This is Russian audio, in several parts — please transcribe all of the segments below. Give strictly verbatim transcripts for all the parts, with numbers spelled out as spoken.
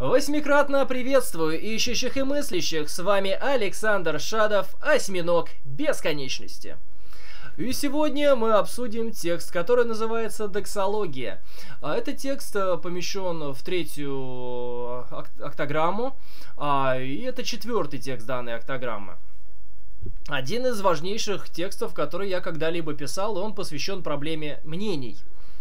Восьмикратно приветствую ищущих и мыслящих, с вами Александр Шадов, Осьминог Бесконечности. И сегодня мы обсудим текст, который называется «Доксология». Этот текст помещен в третью октограмму, и это четвертый текст данной октограммы. Один из важнейших текстов, который я когда-либо писал, и он посвящен проблеме мнений.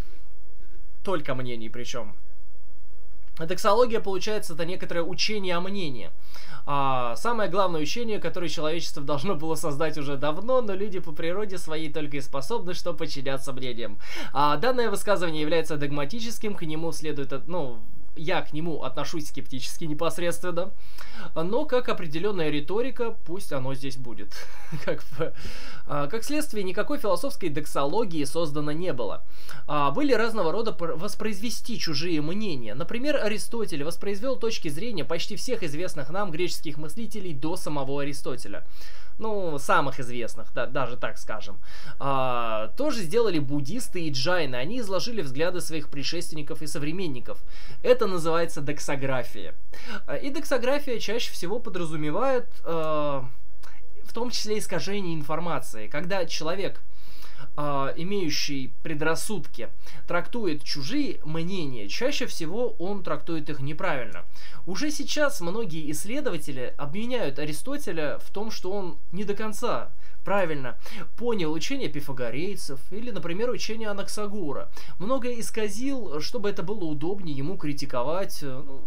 Только мнений причем. Доксология, получается, это некоторое учение о мнении. А, самое главное учение, которое человечество должно было создать уже давно, но люди по природе своей только и способны, что подчиняться мнениям. А, данное высказывание является догматическим, к нему следует, ну, я к нему отношусь скептически непосредственно, но как определенная риторика, пусть оно здесь будет. Как, а, как следствие, никакой философской доксологии создано не было. А, были разного рода воспроизвести чужие мнения. Например, Аристотель воспроизвел точки зрения почти всех известных нам греческих мыслителей до самого Аристотеля. Ну, самых известных, да, даже так скажем. А, тоже сделали буддисты и джайны. Они изложили взгляды своих предшественников и современников. Это называется доксография. И доксография чаще всего подразумевает, э, в том числе, искажение информации. Когда человек, э, имеющий предрассудки, трактует чужие мнения, чаще всего он трактует их неправильно. Уже сейчас многие исследователи обвиняют Аристотеля в том, что он не до конца правильно понял учение пифагорейцев или, например, учение Анаксагора. Многое исказил, чтобы это было удобнее ему критиковать. Ну,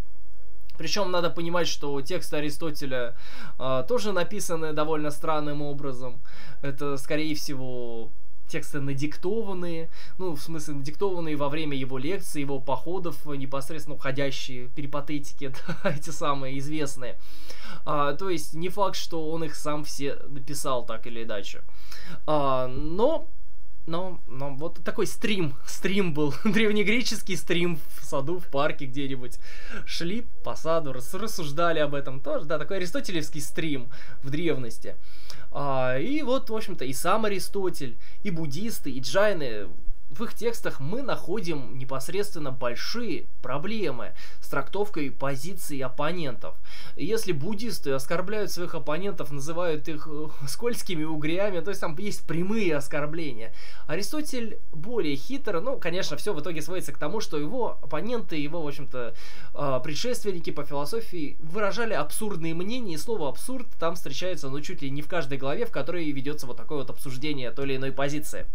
причем надо понимать, что тексты Аристотеля э, тоже написаны довольно странным образом. Это, скорее всего, тексты надиктованные, ну, в смысле, надиктованные во время его лекций, его походов, непосредственно уходящие перипатетики, да, эти самые известные. А, то есть, не факт, что он их сам все написал так или иначе. А, но, но, но вот такой стрим, стрим был, древнегреческий стрим в саду, в парке где-нибудь. Шли по саду, рассуждали об этом тоже, да, такой аристотелевский стрим в древности. А, и вот, в общем-то, и сам Аристотель, и буддисты, и джайны, в их текстах мы находим непосредственно большие проблемы с трактовкой позиций оппонентов. Если буддисты оскорбляют своих оппонентов, называют их скользкими угрями, то есть там есть прямые оскорбления. Аристотель более хитр, ну, конечно, все в итоге сводится к тому, что его оппоненты, его, в общем-то, предшественники по философии выражали абсурдные мнения, и слово «абсурд» там встречается, ну, чуть ли не в каждой главе, в которой ведется вот такое вот обсуждение той или иной позиции.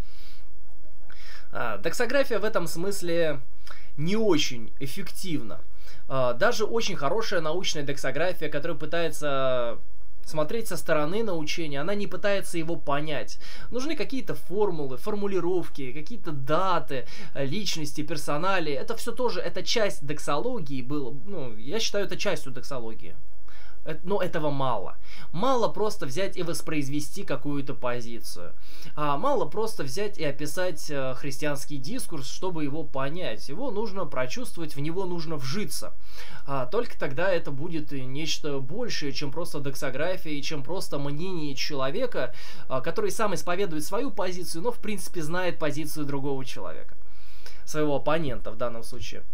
Доксография в этом смысле не очень эффективна. Даже очень хорошая научная доксография, которая пытается смотреть со стороны на учение, она не пытается его понять. Нужны какие-то формулы, формулировки, какие-то даты, личности, персонали. Это все тоже, это часть доксологии было. Ну, я считаю, это частью доксологии. Но этого мало. Мало просто взять и воспроизвести какую-то позицию. А мало просто взять и описать э, христианский дискурс, чтобы его понять. Его нужно прочувствовать, в него нужно вжиться. А, только тогда это будет нечто большее, чем просто доксография, и чем просто мнение человека, а, который сам исповедует свою позицию, но в принципе знает позицию другого человека. Своего оппонента в данном случае.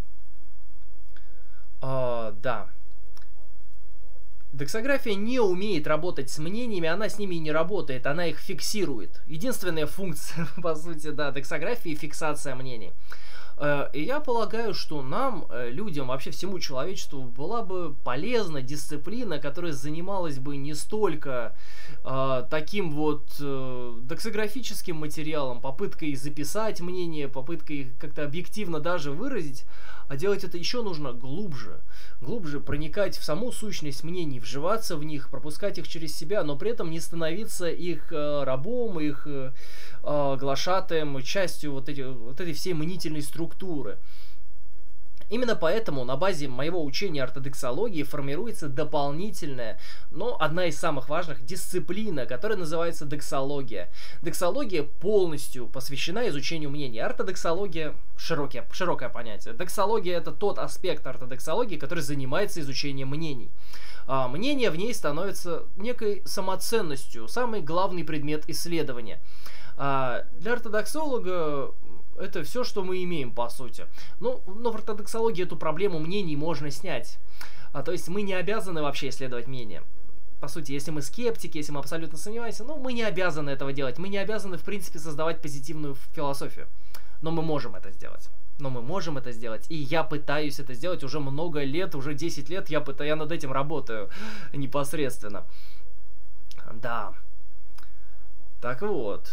А, да. Доксография не умеет работать с мнениями, она с ними не работает, она их фиксирует. Единственная функция, по сути, да, доксографии — фиксация мнений. И я полагаю, что нам, людям, вообще всему человечеству, была бы полезна дисциплина, которая занималась бы не столько э, таким вот э, доксографическим материалом, попыткой записать мнение, попыткой как-то объективно даже выразить, а делать это еще нужно глубже. Глубже проникать в саму сущность мнений, вживаться в них, пропускать их через себя, но при этом не становиться их э, рабом, их э, глашатаем, частью вот, эти, вот этой всей мнительной структуры. Именно поэтому на базе моего учения ортодоксологии формируется дополнительная, но одна из самых важных, дисциплина, которая называется доксология. Доксология полностью посвящена изучению мнений. Ортодоксология — широкое, широкое понятие. Доксология — это тот аспект ортодоксологии, который занимается изучением мнений. А, мнение в ней становится некой самоценностью, самый главный предмет исследования. А, для ортодоксолога Это все, что мы имеем, по сути. Ну, но в ортодоксологии эту проблему мнений можно снять. А, то есть мы не обязаны вообще исследовать мнение. По сути, если мы скептики, если мы абсолютно сомневаемся, ну, мы не обязаны этого делать. Мы не обязаны, в принципе, создавать позитивную философию. Но мы можем это сделать. Но мы можем это сделать. И я пытаюсь это сделать уже много лет, уже десять лет я, пытаюсь, я над этим работаю непосредственно. Да. Так вот.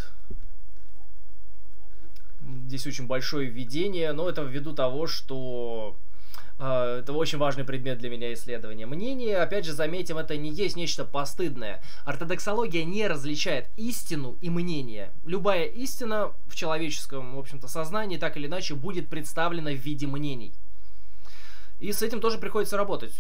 Здесь очень большое введение, но это ввиду того, что э, это очень важный предмет для меня исследования. Мнение, опять же, заметим, это не есть нечто постыдное. Ортодоксология не различает истину и мнение. Любая истина в человеческом, в общем-то, сознании так или иначе будет представлена в виде мнений. И с этим тоже приходится работать.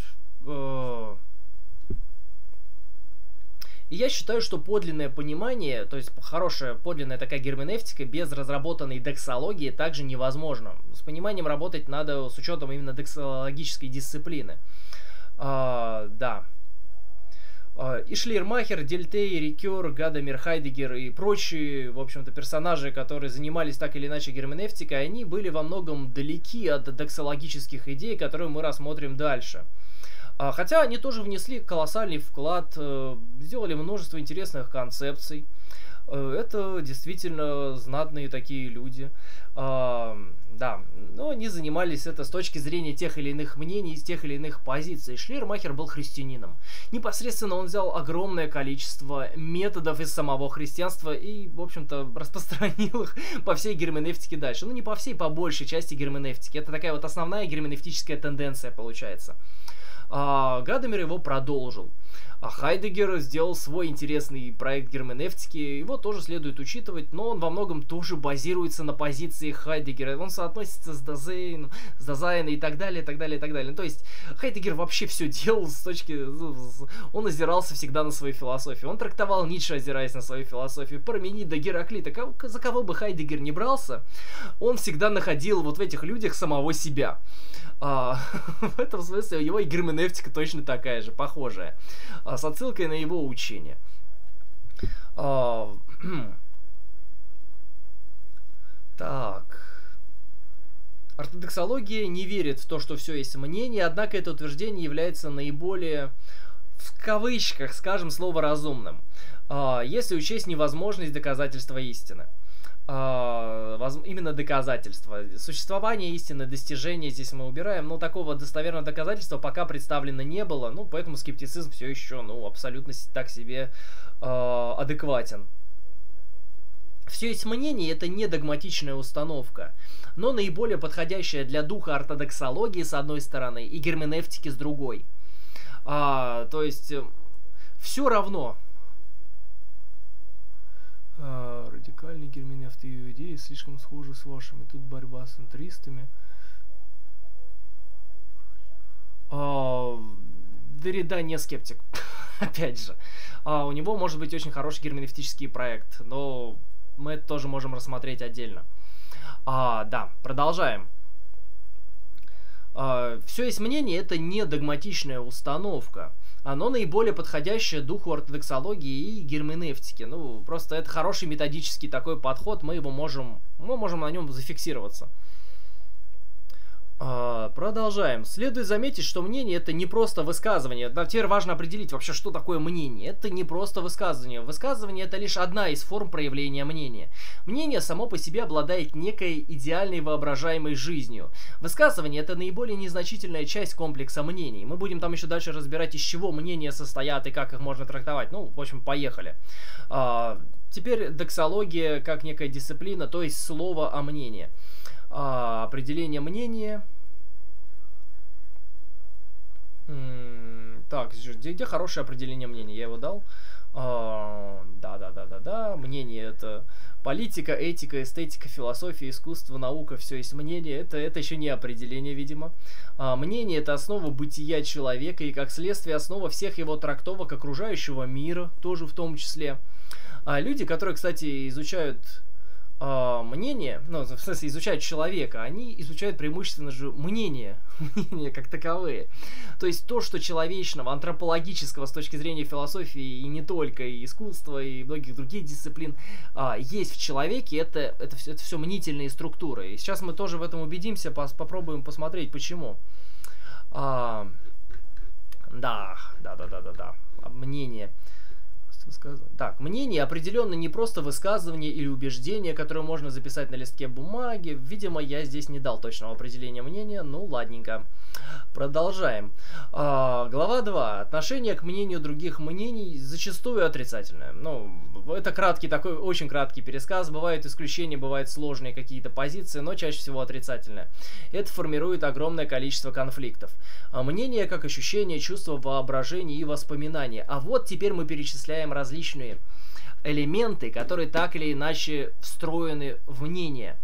И я считаю, что подлинное понимание, то есть хорошая подлинная такая герменевтика без разработанной дексологии также невозможно. С пониманием работать надо с учетом именно дексологической дисциплины. А, да. А, и Шлейермахер, Дельтей, Рикер, Гадамер, Хайдеггер и прочие, в общем-то, персонажи, которые занимались так или иначе герменевтикой, они были во многом далеки от дексологических идей, которые мы рассмотрим дальше. Хотя они тоже внесли колоссальный вклад, сделали множество интересных концепций. Это действительно знатные такие люди. Да, но они занимались это с точки зрения тех или иных мнений, из тех или иных позиций. Шлейермахер был христианином. Непосредственно он взял огромное количество методов из самого христианства и, в общем-то, распространил их по всей герменевтике дальше. Ну, не по всей, по большей части герменевтики. Это такая вот основная герменевтическая тенденция получается. А Гадамер его продолжил. А Хайдеггер сделал свой интересный проект герменевтики, его тоже следует учитывать, но он во многом тоже базируется на позиции Хайдеггера. Он соотносится с Дазейном, с Дазайном и так далее, и так далее, и так далее. То есть Хайдеггер вообще все делал с точки... Он озирался всегда на свою философию. Он трактовал Ницше, озираясь на свою философию, Парменида, Гераклита. За кого бы Хайдеггер не брался, он всегда находил вот в этих людях самого себя. А, в этом смысле его и герменевтика точно такая же, похожая, а, с отсылкой на его учение. А, так. Ортодоксология не верит в то, что все есть мнение, однако это утверждение является наиболее, в кавычках, скажем, слово разумным, а, если учесть невозможность доказательства истины. Именно доказательства. Существование истины, достижения здесь мы убираем, но такого достоверного доказательства пока представлено не было, ну, поэтому скептицизм все еще, ну, абсолютно так себе э, адекватен. Все есть мнение, это не догматичная установка, но наиболее подходящая для духа ортодоксологии с одной стороны и герменевтики с другой. А, то есть, все равно. А, радикальные герменевты и ее идеи слишком схожи с вашими. Тут борьба с центристами. А, Derrida не скептик. Опять же. А, у него может быть очень хороший герменевтический проект, но мы это тоже можем рассмотреть отдельно. А, да, продолжаем. А, все есть мнение, это не догматичная установка. Оно наиболее подходящее духу ортодоксологии и герменевтики. Ну, просто это хороший методический такой подход, мы его можем, мы можем на нем зафиксироваться. А, продолжаем. Следует заметить, что мнение это не просто высказывание. Да, теперь важно определить вообще, что такое мнение. Это не просто высказывание. Высказывание это лишь одна из форм проявления мнения. Мнение само по себе обладает некой идеальной воображаемой жизнью. Высказывание это наиболее незначительная часть комплекса мнений. Мы будем там еще дальше разбирать, из чего мнения состоят и как их можно трактовать. Ну, в общем, поехали. А, теперь дексология как некая дисциплина, то есть слово о мнении. А, определение мнения. М-м, так, где, где хорошее определение мнения? Я его дал. Да-да-да-да-да. Мнение это политика, этика, эстетика, философия, искусство, наука. Все есть мнение. Это, это еще не определение, видимо. А, мнение это основа бытия человека и, как следствие, основа всех его трактовок окружающего мира, тоже в том числе. А люди, которые, кстати, изучают а, мнение, ну, в смысле, изучают человека, они изучают преимущественно же мнение, мнения как таковые. То есть то, что человечного, антропологического с точки зрения философии, и не только, и искусства, и многих других дисциплин, а, есть в человеке, это, это, все, это все мнительные структуры. И сейчас мы тоже в этом убедимся, пос, попробуем посмотреть, почему. А, да, да, да, да, да, да, мнение. Так, мнение определенно не просто высказывание или убеждение, которое можно записать на листке бумаги. Видимо, я здесь не дал точного определения мнения. Ну, ладненько. Продолжаем. А, глава два. Отношение к мнению других мнений зачастую отрицательное. Ну, это краткий такой, очень краткий пересказ. Бывают исключения, бывают сложные какие-то позиции, но чаще всего отрицательное. Это формирует огромное количество конфликтов. А мнение как ощущение, чувство, воображение и воспоминания. А вот теперь мы перечисляем различные элементы, которые так или иначе встроены в мнение.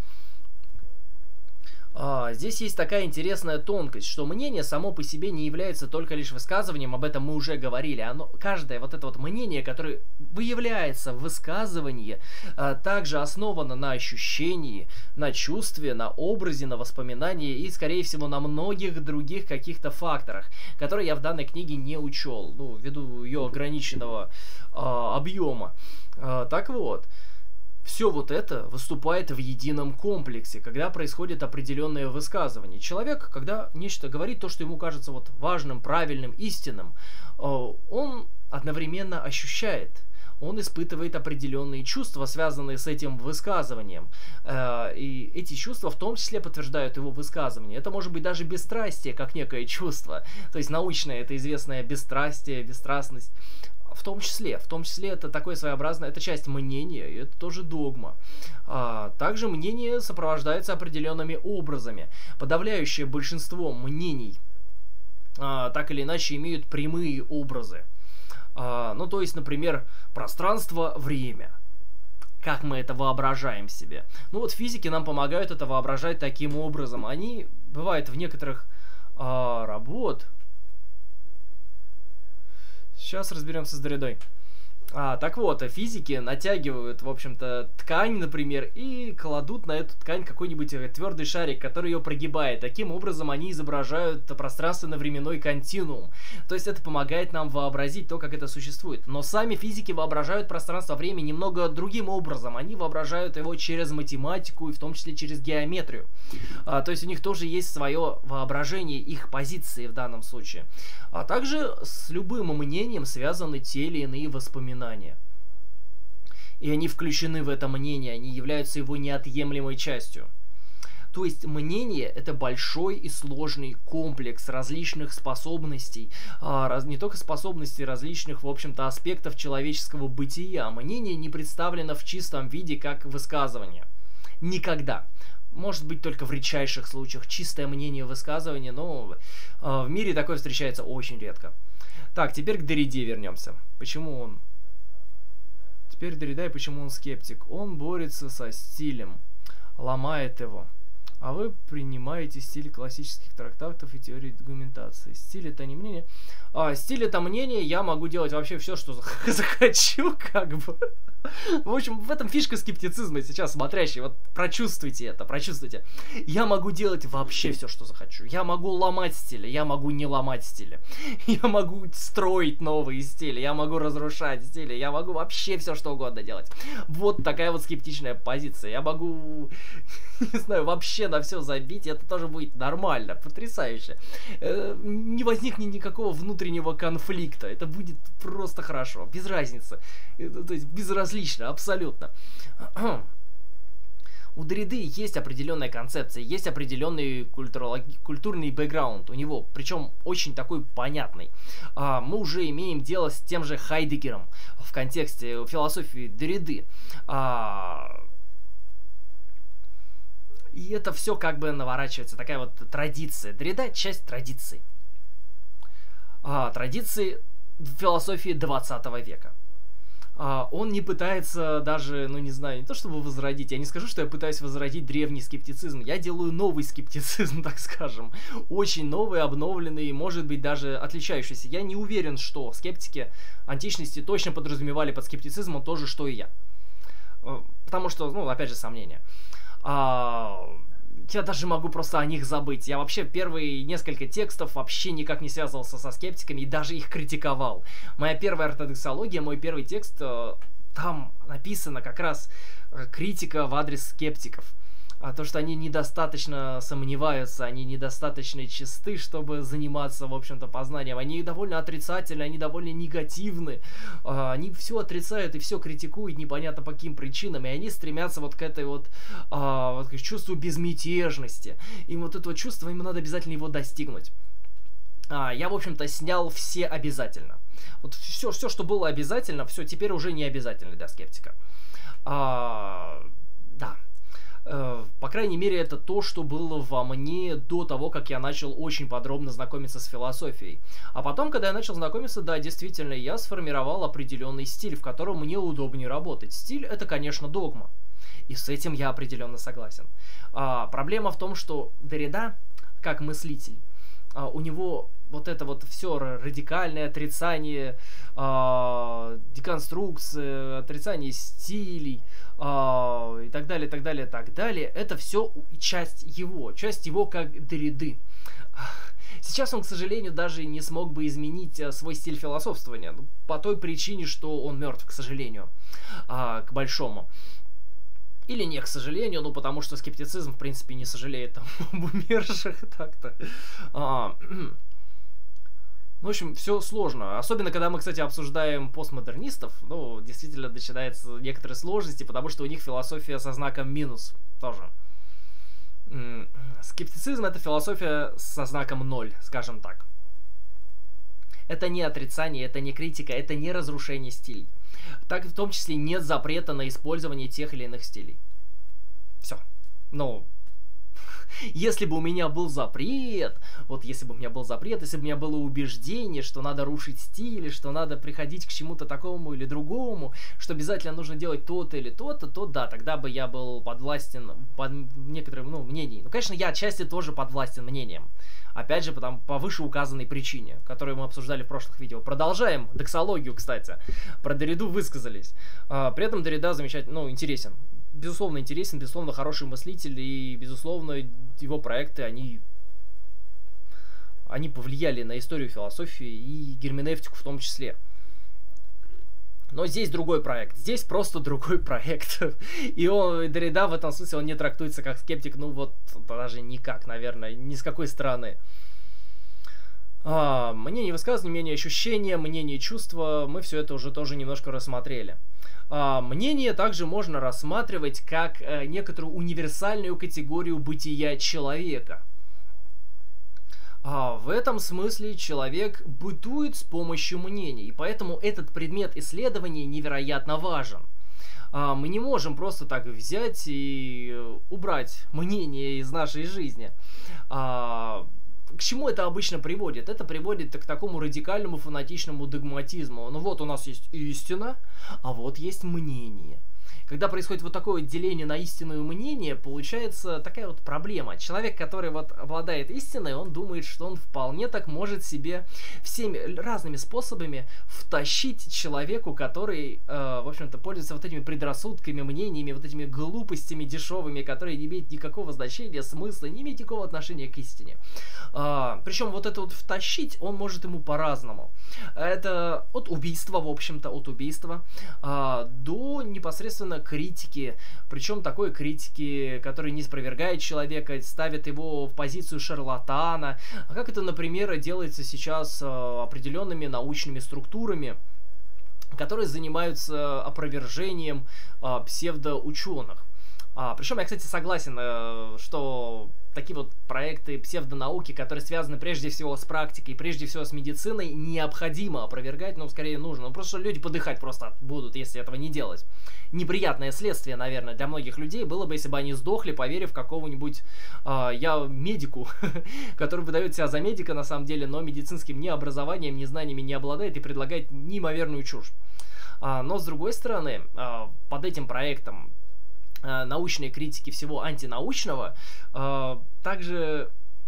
А, здесь есть такая интересная тонкость, что мнение само по себе не является только лишь высказыванием, об этом мы уже говорили. Оно, каждое вот это вот мнение, которое выявляется в высказывании, а, также основано на ощущении, на чувстве, на образе, на воспоминании и, скорее всего, на многих других каких-то факторах, которые я в данной книге не учел, ну, ввиду ее ограниченного а, объема. А, так вот. Все вот это выступает в едином комплексе, когда происходит определенное высказывание. Человек, когда нечто говорит, то, что ему кажется вот важным, правильным, истинным, он одновременно ощущает, он испытывает определенные чувства, связанные с этим высказыванием. И эти чувства в том числе подтверждают его высказывание. Это может быть даже бесстрастие, как некое чувство. То есть научное, это известное бесстрастие, бесстрастность. В том числе, в том числе это такое своеобразное, это часть мнения, и это тоже догма. А, также мнение сопровождается определенными образами. Подавляющее большинство мнений а, так или иначе имеют прямые образы. А, ну, то есть, например, пространство-время. Как мы это воображаем себе. Ну вот физики нам помогают это воображать таким образом. Они, бывают в некоторых а, работ... Сейчас разберемся с дрядой. А, так вот, физики натягивают, в общем-то, ткань, например, и кладут на эту ткань какой-нибудь твердый шарик, который ее прогибает. Таким образом, они изображают пространственно-временной континуум. То есть это помогает нам вообразить то, как это существует. Но сами физики воображают пространство-время немного другим образом. Они воображают его через математику и в том числе через геометрию. А, то есть у них тоже есть свое воображение, их позиции в данном случае. А также с любым мнением связаны те или иные воспоминания. И они включены в это мнение, они являются его неотъемлемой частью. То есть мнение — это большой и сложный комплекс различных способностей, а, раз, не только способностей различных, в общем-то, аспектов человеческого бытия. Мнение не представлено в чистом виде как высказывание. Никогда. Может быть, только в редчайших случаях чистое мнение высказывания, но э, в мире такое встречается очень редко. Так, теперь к Derrida вернемся. Почему он... Теперь Derrida и почему он скептик. Он борется со стилем, ломает его. А вы принимаете стиль классических трактатов и теории аргументации. Стиль — это не мнение. А, стиль — это мнение, я могу делать вообще все, что захочу, как бы. В общем, в этом фишка скептицизма сейчас смотрящий. Вот прочувствуйте это, прочувствуйте. Я могу делать вообще все, что захочу. Я могу ломать стили, я могу не ломать стили. Я могу строить новые стили, я могу разрушать стили, я могу вообще все, что угодно делать. Вот такая вот скептичная позиция. Я могу, не знаю, вообще на все забить, и это тоже будет нормально, потрясающе. Не возникнет никакого внутреннего конфликта. Это будет просто хорошо, без разницы. То есть безразлично, абсолютно. У Derrida есть определенная концепция, есть определенный культурологи- культурный бэкграунд у него, причем очень такой понятный. А, мы уже имеем дело с тем же Хайдеггером в контексте философии Derrida. А, и это все как бы наворачивается, такая вот традиция. Derrida — часть традиций. А, традиции философии двадцатого века. Uh, он не пытается даже, ну не знаю, не то чтобы возродить, я не скажу, что я пытаюсь возродить древний скептицизм, я делаю новый скептицизм, так скажем, очень новый, обновленный, может быть даже отличающийся. Я не уверен, что скептики античности точно подразумевали под скептицизмом то же, что и я. Uh, Потому что, ну, опять же, сомнения. А, я даже могу просто о них забыть. Я вообще первые несколько текстов вообще никак не связывался со скептиками и даже их критиковал. Моя первая ортодоксология, мой первый текст, там написана как раз критика в адрес скептиков. А то, что они недостаточно сомневаются, они недостаточно чисты, чтобы заниматься, в общем-то, познанием. Они довольно отрицательны, они довольно негативны. А, они все отрицают и все критикуют, непонятно по каким причинам. И они стремятся вот к этой вот, а, вот к чувству безмятежности. И вот это вот чувство, им надо обязательно его достигнуть. А, я, в общем-то, снял все обязательно. Вот все, все, что было обязательно, все теперь уже не обязательно для скептика. А, да. По крайней мере, это то, что было во мне до того, как я начал очень подробно знакомиться с философией. А потом, когда я начал знакомиться, да, действительно, я сформировал определенный стиль, в котором мне удобнее работать. Стиль — это, конечно, догма. И с этим я определенно согласен. А, проблема в том, что Деррида, как мыслитель, а, у него вот это вот все радикальное отрицание, а, деконструкция, отрицание стилей, Uh, и так далее, так далее, так далее. Это все часть его, часть его как Дерриды. Сейчас он, к сожалению, даже не смог бы изменить uh, свой стиль философствования, по той причине, что он мертв, к сожалению, uh, к большому. Или не к сожалению, ну потому что скептицизм, в принципе, не сожалеет там, об умерших так-то. Uh, Ну, в общем, все сложно. Особенно, когда мы, кстати, обсуждаем постмодернистов, ну, действительно начинаются некоторые сложности, потому что у них философия со знаком минус тоже. Скептицизм — это философия со знаком ноль, скажем так. Это не отрицание, это не критика, это не разрушение стилей. Так, в том числе, нет запрета на использование тех или иных стилей. Все. Ну... Если бы у меня был запрет, вот если бы у меня был запрет, если бы у меня было убеждение, что надо рушить стили, что надо приходить к чему-то такому или другому, что обязательно нужно делать то-то или то-то, то да, тогда бы я был подвластен под некоторым, ну, мнениям. Ну, конечно, я отчасти тоже подвластен мнениям. Опять же, потому, по вышеуказанной причине, которую мы обсуждали в прошлых видео. Продолжаем доксологию, кстати. Про Дерриду высказались. А, при этом Деррида замечательно, ну, интересен. Безусловно, интересен, безусловно, хороший мыслитель, и, безусловно, его проекты, они, они повлияли на историю философии и герменевтику в том числе. Но здесь другой проект, здесь просто другой проект. И он, Деррида в этом смысле, он не трактуется как скептик, ну вот, даже никак, наверное, ни с какой стороны. А, мнение высказывания, мнение ощущения, мнение чувства, мы все это уже тоже немножко рассмотрели. А, мнение также можно рассматривать как э, некоторую универсальную категорию бытия человека. А, в этом смысле человек бытует с помощью мнений, и поэтому этот предмет исследования невероятно важен. А, мы не можем просто так взять и убрать мнение из нашей жизни. А, К чему это обычно приводит? Это приводит к такому радикальному фанатичному догматизму. Ну вот у нас есть истина, а вот есть мнение. Когда происходит вот такое деление на истину и мнение, получается такая вот проблема. Человек, который вот обладает истиной, он думает, что он вполне так может себе всеми разными способами втащить человеку, который, э, в общем-то, пользуется вот этими предрассудками, мнениями, вот этими глупостями дешевыми, которые не имеют никакого значения, смысла, не имеют никакого отношения к истине. Э, причем вот это вот втащить он может ему по-разному. Это от убийства, в общем-то, от убийства э, до непосредственно критики, причем такой критики, который не спровергает человека, ставит его в позицию шарлатана, как это, например, делается сейчас определенными научными структурами, которые занимаются опровержением псевдоученых. А, причем я, кстати, согласен, что такие вот проекты псевдонауки, которые связаны прежде всего с практикой, прежде всего с медициной, необходимо опровергать, но скорее нужно. Ну, просто люди подыхать просто будут, если этого не делать. Неприятное следствие, наверное, для многих людей было бы, если бы они сдохли, поверив какого-нибудь, э, я медику, который выдает себя за медика на самом деле, но медицинским ни образованием, ни знаниями не обладает и предлагает неимоверную чушь. А, но с другой стороны, э, под этим проектом научной критики всего антинаучного, э, также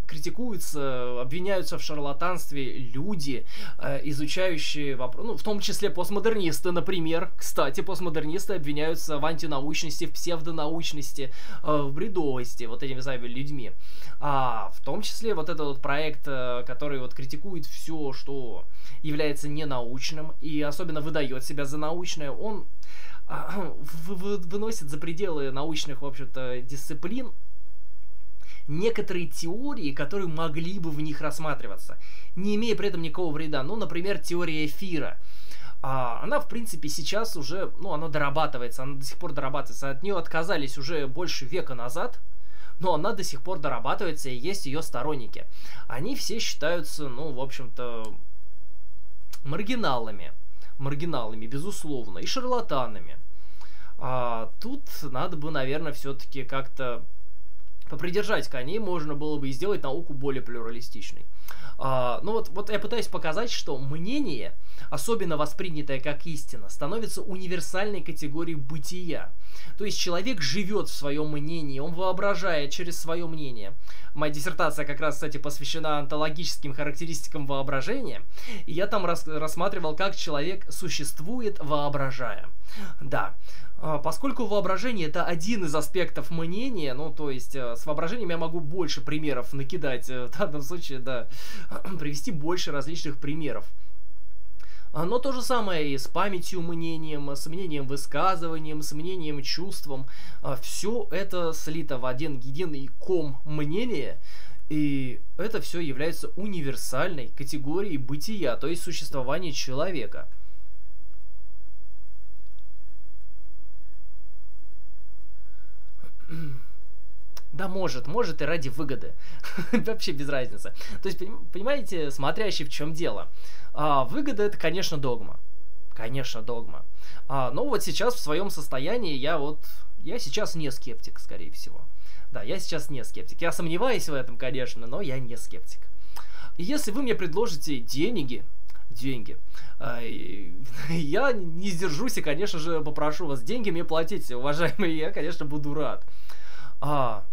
критикуются, обвиняются в шарлатанстве люди, э, изучающие вопрос, ну, в том числе постмодернисты, например. Кстати, постмодернисты обвиняются в антинаучности, в псевдонаучности, э, в бредовости вот этими самыми людьми. А в том числе вот этот вот проект, э, который вот критикует все, что является ненаучным и особенно выдает себя за научное, он э, выносит за пределы научных, в общем-то, дисциплин некоторые теории, которые могли бы в них рассматриваться, не имея при этом никакого вреда. Ну, например, теория эфира. А, она, в принципе, сейчас уже, ну, она дорабатывается, она до сих пор дорабатывается. От нее отказались уже больше века назад, но она до сих пор дорабатывается, и есть ее сторонники. Они все считаются, ну, в общем-то, маргиналами. Маргиналами, безусловно, и шарлатанами. А, тут надо бы, наверное, все-таки как-то попридержать коней, можно было бы и сделать науку более плюралистичной. А, ну вот, вот я пытаюсь показать, что мнение, особенно воспринятое как истина, становится универсальной категорией бытия. То есть человек живет в своем мнении, он воображает через свое мнение. Моя диссертация как раз, кстати, посвящена онтологическим характеристикам воображения, и я там рас рассматривал, как человек существует, воображая. Да. Поскольку воображение это один из аспектов мнения, ну, то есть с воображением я могу больше примеров накидать, в данном случае, да, привести больше различных примеров. Но то же самое и с памятью мнением, с мнением высказыванием, с мнением чувством. Все это слито в один единый ком мнения, и это все является универсальной категорией бытия, то есть существования человека. Да, может, может и ради выгоды. Вообще без разницы. То есть, понимаете, смотрящий в чем дело. А, выгода это, конечно, догма. Конечно, догма. А, но вот сейчас в своем состоянии я вот... Я сейчас не скептик, скорее всего. Да, я сейчас не скептик. Я сомневаюсь в этом, конечно, но я не скептик. И если вы мне предложите деньги... Деньги. Я не сдержусь и, конечно же, попрошу вас деньги мне платить, уважаемые. Я, конечно, буду рад. А...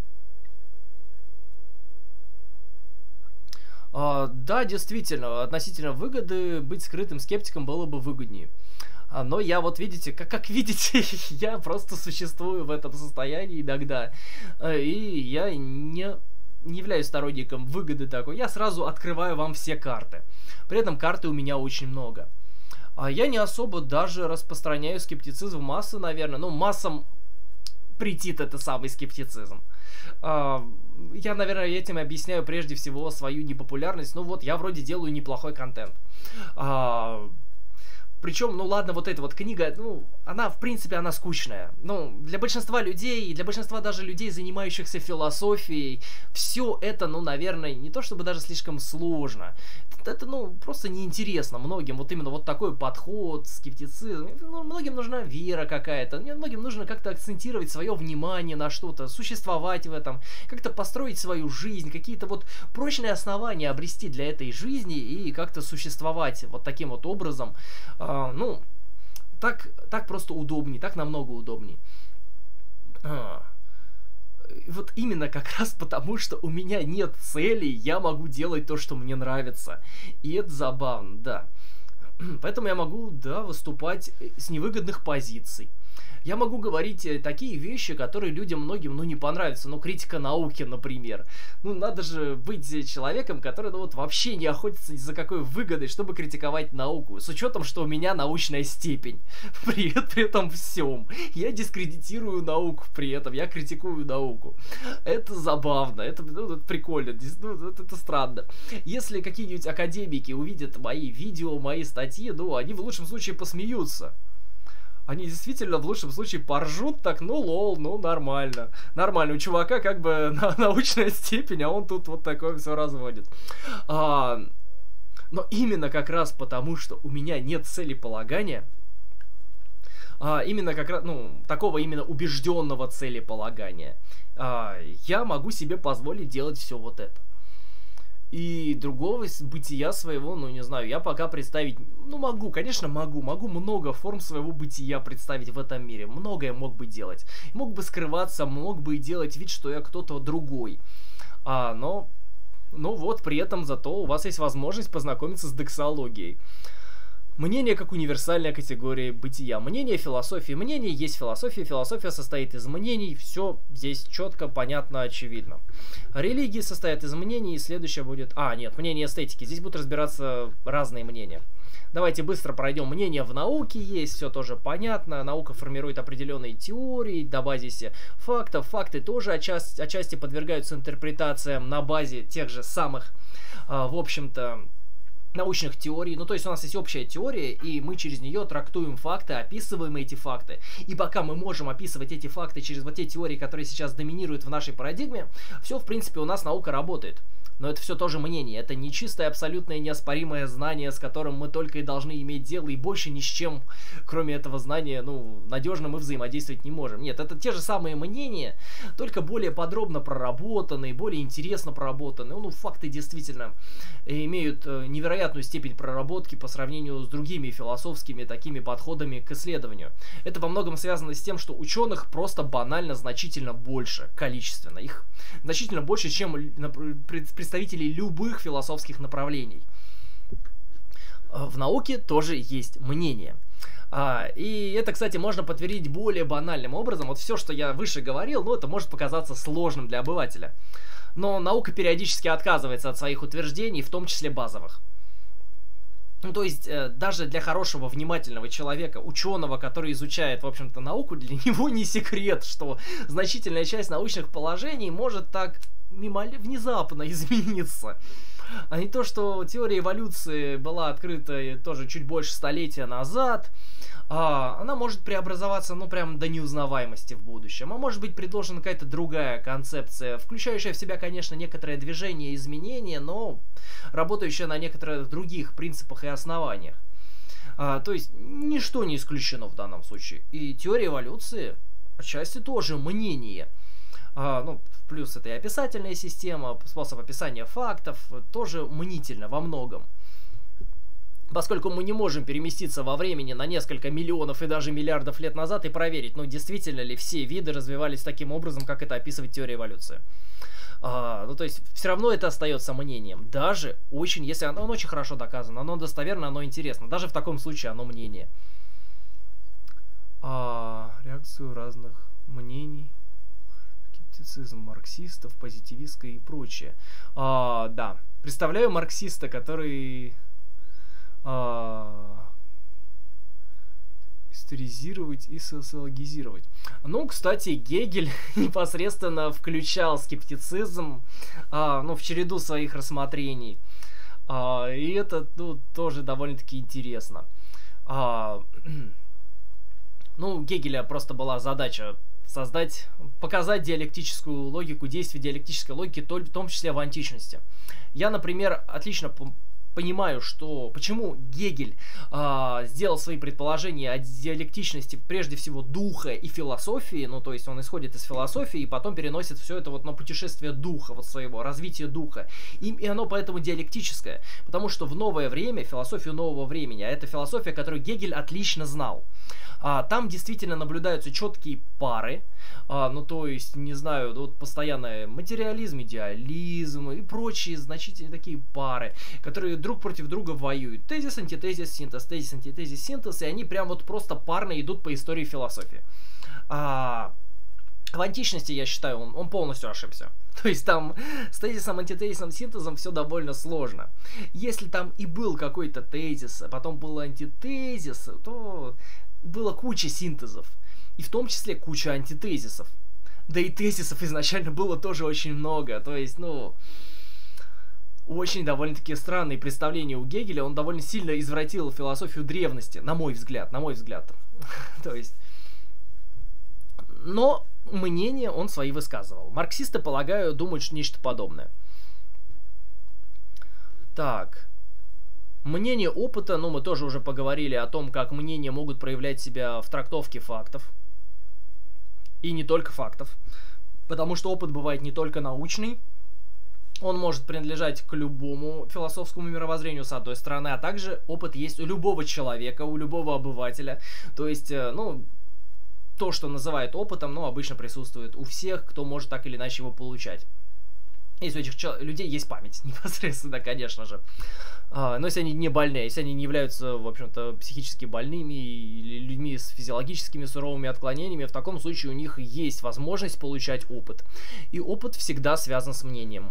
А, да, действительно, относительно выгоды быть скрытым скептиком было бы выгоднее. А, но я вот, видите, как, как видите, я просто существую в этом состоянии иногда. И я не... не являюсь сторонником выгоды такой, я сразу открываю вам все карты. При этом карты у меня очень много. А я не особо даже распространяю скептицизм в массы, наверное. Ну, массам претит это самый скептицизм. А, я, наверное, этим объясняю прежде всего свою непопулярность. Ну вот, я вроде делаю неплохой контент. А, Причем, ну ладно, вот эта вот книга, ну, она, в принципе, она скучная. Ну, для большинства людей, для большинства даже людей, занимающихся философией, все это, ну, наверное, не то чтобы даже слишком сложно. Это, это ну, просто неинтересно многим. Вот именно вот такой подход, скептицизм. Ну, многим нужна вера какая-то. Многим нужно как-то акцентировать свое внимание на что-то, существовать в этом, как-то построить свою жизнь, какие-то вот прочные основания обрести для этой жизни и как-то существовать вот таким вот образом. А, ну, так, так просто удобней, так намного удобней. А. Вот именно как раз потому, что у меня нет цели, я могу делать то, что мне нравится. И это забавно, да. Поэтому я могу, да, выступать с невыгодных позиций. Я могу говорить такие вещи, которые людям многим, ну, не понравятся. Ну, критика науки, например. Ну, надо же быть человеком, который, ну, вот вообще не охотится ни за какой выгодой, чтобы критиковать науку. С учетом, что у меня научная степень. При, при этом всем. Я дискредитирую науку при этом. Я критикую науку. Это забавно. Это, ну, это прикольно. Ну, это, это странно. Если какие-нибудь академики увидят мои видео, мои статьи, ну, они в лучшем случае посмеются. Они действительно в лучшем случае поржут так, ну лол, ну нормально. Нормально, у чувака как бы на, научная степень, а он тут вот такое все разводит. А, но именно как раз потому, что у меня нет целеполагания, а, именно как раз, ну, такого именно убежденного целеполагания, а, я могу себе позволить делать все вот это. И другого бытия своего, ну, не знаю, я пока представить, ну, могу, конечно, могу, могу много форм своего бытия представить в этом мире, многое мог бы делать, мог бы скрываться, мог бы и делать вид, что я кто-то другой, а, но но вот при этом зато у вас есть возможность познакомиться с дексологией. Мнение как универсальная категория бытия. Мнение философии. Мнение есть философия. Философия состоит из мнений. Все здесь четко, понятно, очевидно. Религии состоят из мнений. И следующее будет... А, нет, мнение эстетики. Здесь будут разбираться разные мнения. Давайте быстро пройдем. Мнение в науке есть. Все тоже понятно. Наука формирует определенные теории на базе фактов. Факты тоже отчасти, отчасти подвергаются интерпретациям на базе тех же самых, в общем-то, научных теорий. Ну, то есть у нас есть общая теория, и мы через нее трактуем факты, описываем эти факты. И пока мы можем описывать эти факты через вот те теории, которые сейчас доминируют в нашей парадигме, все, в принципе, у нас наука работает. Но это все тоже мнение. Это не чистое, абсолютное, неоспоримое знание, с которым мы только и должны иметь дело, и больше ни с чем, кроме этого знания, ну, надежно мы взаимодействовать не можем. Нет, это те же самые мнения, только более подробно проработанные, более интересно проработанные. Ну, факты действительно имеют невероятную степень проработки по сравнению с другими философскими такими подходами к исследованию. Это во многом связано с тем, что ученых просто банально значительно больше количественно. Их значительно больше, чем представителей любых философских направлений. В науке тоже есть мнение. А, и это, кстати, можно подтвердить более банальным образом. Вот все, что я выше говорил, ну, это может показаться сложным для обывателя. Но наука периодически отказывается от своих утверждений, в том числе базовых. Ну, то есть, э, даже для хорошего, внимательного человека, ученого, который изучает, в общем-то, науку, для него не секрет, что значительная часть научных положений может так мимо... внезапно измениться. А не то, что теория эволюции была открыта тоже чуть больше столетия назад, а, она может преобразоваться, ну, прям до неузнаваемости в будущем. А может быть предложена какая-то другая концепция, включающая в себя, конечно, некоторое движение и изменения, но работающая на некоторых других принципах и основаниях. А, то есть, ничто не исключено в данном случае. И теория эволюции отчасти тоже мнение. А, ну, плюс это и описательная система, способ описания фактов, тоже мнительно во многом. Поскольку мы не можем переместиться во времени на несколько миллионов и даже миллиардов лет назад и проверить, ну, действительно ли все виды развивались таким образом, как это описывает теория эволюции. А, ну, то есть, все равно это остается мнением. Даже очень, если оно, оно очень хорошо доказано, оно достоверно, оно интересно. Даже в таком случае оно мнение. А, реакцию разных мнений. Скептицизм марксистов, позитивистское и прочее. А, да. Представляю марксиста, который... А, историзировать и социологизировать. Ну, кстати, Гегель непосредственно включал скептицизм, а, ну, в череду своих рассмотрений. А, и это, ну, тоже довольно-таки интересно. А, ну, у Гегеля просто была задача создать, показать диалектическую логику, действие диалектической логики, в том числе в античности. Я, например, отлично понимаю, что почему Гегель а, сделал свои предположения о диалектичности прежде всего духа и философии, ну то есть он исходит из философии и потом переносит все это вот на путешествие духа вот своего, развитие духа. И, и оно поэтому диалектическое, потому что в новое время, философию нового времени, а это философия, которую Гегель отлично знал, а, там действительно наблюдаются четкие пары, а, ну то есть, не знаю, вот постоянно материализм, идеализм и прочие значительные такие пары, которые друг против друга воюют. Тезис, антитезис, синтез, тезис, антитезис, синтез, и они прям вот просто парно идут по истории философии. А, в античности, я считаю, он, он полностью ошибся. То есть там с тезисом, антитезисом, синтезом все довольно сложно. Если там и был какой-то тезис, а потом был антитезис, то было куча синтезов. И в том числе куча антитезисов. Да и тезисов изначально было тоже очень много. То есть, ну... Очень довольно-таки странные представления у Гегеля. Он довольно сильно извратил философию древности, на мой взгляд, на мой взгляд. То есть... Но мнения он свои высказывал. Марксисты, полагаю, думают нечто подобное. Так... Мнение опыта, ну мы тоже уже поговорили о том, как мнения могут проявлять себя в трактовке фактов. И не только фактов. Потому что опыт бывает не только научный. Он может принадлежать к любому философскому мировоззрению, с одной стороны, а также опыт есть у любого человека, у любого обывателя. То есть, ну, то, что называют опытом, ну, обычно присутствует у всех, кто может так или иначе его получать. Если у этих людей есть память, непосредственно, конечно же. А, но если они не больные, если они не являются, в общем-то, психически больными или людьми с физиологическими суровыми отклонениями, в таком случае у них есть возможность получать опыт. И опыт всегда связан с мнением.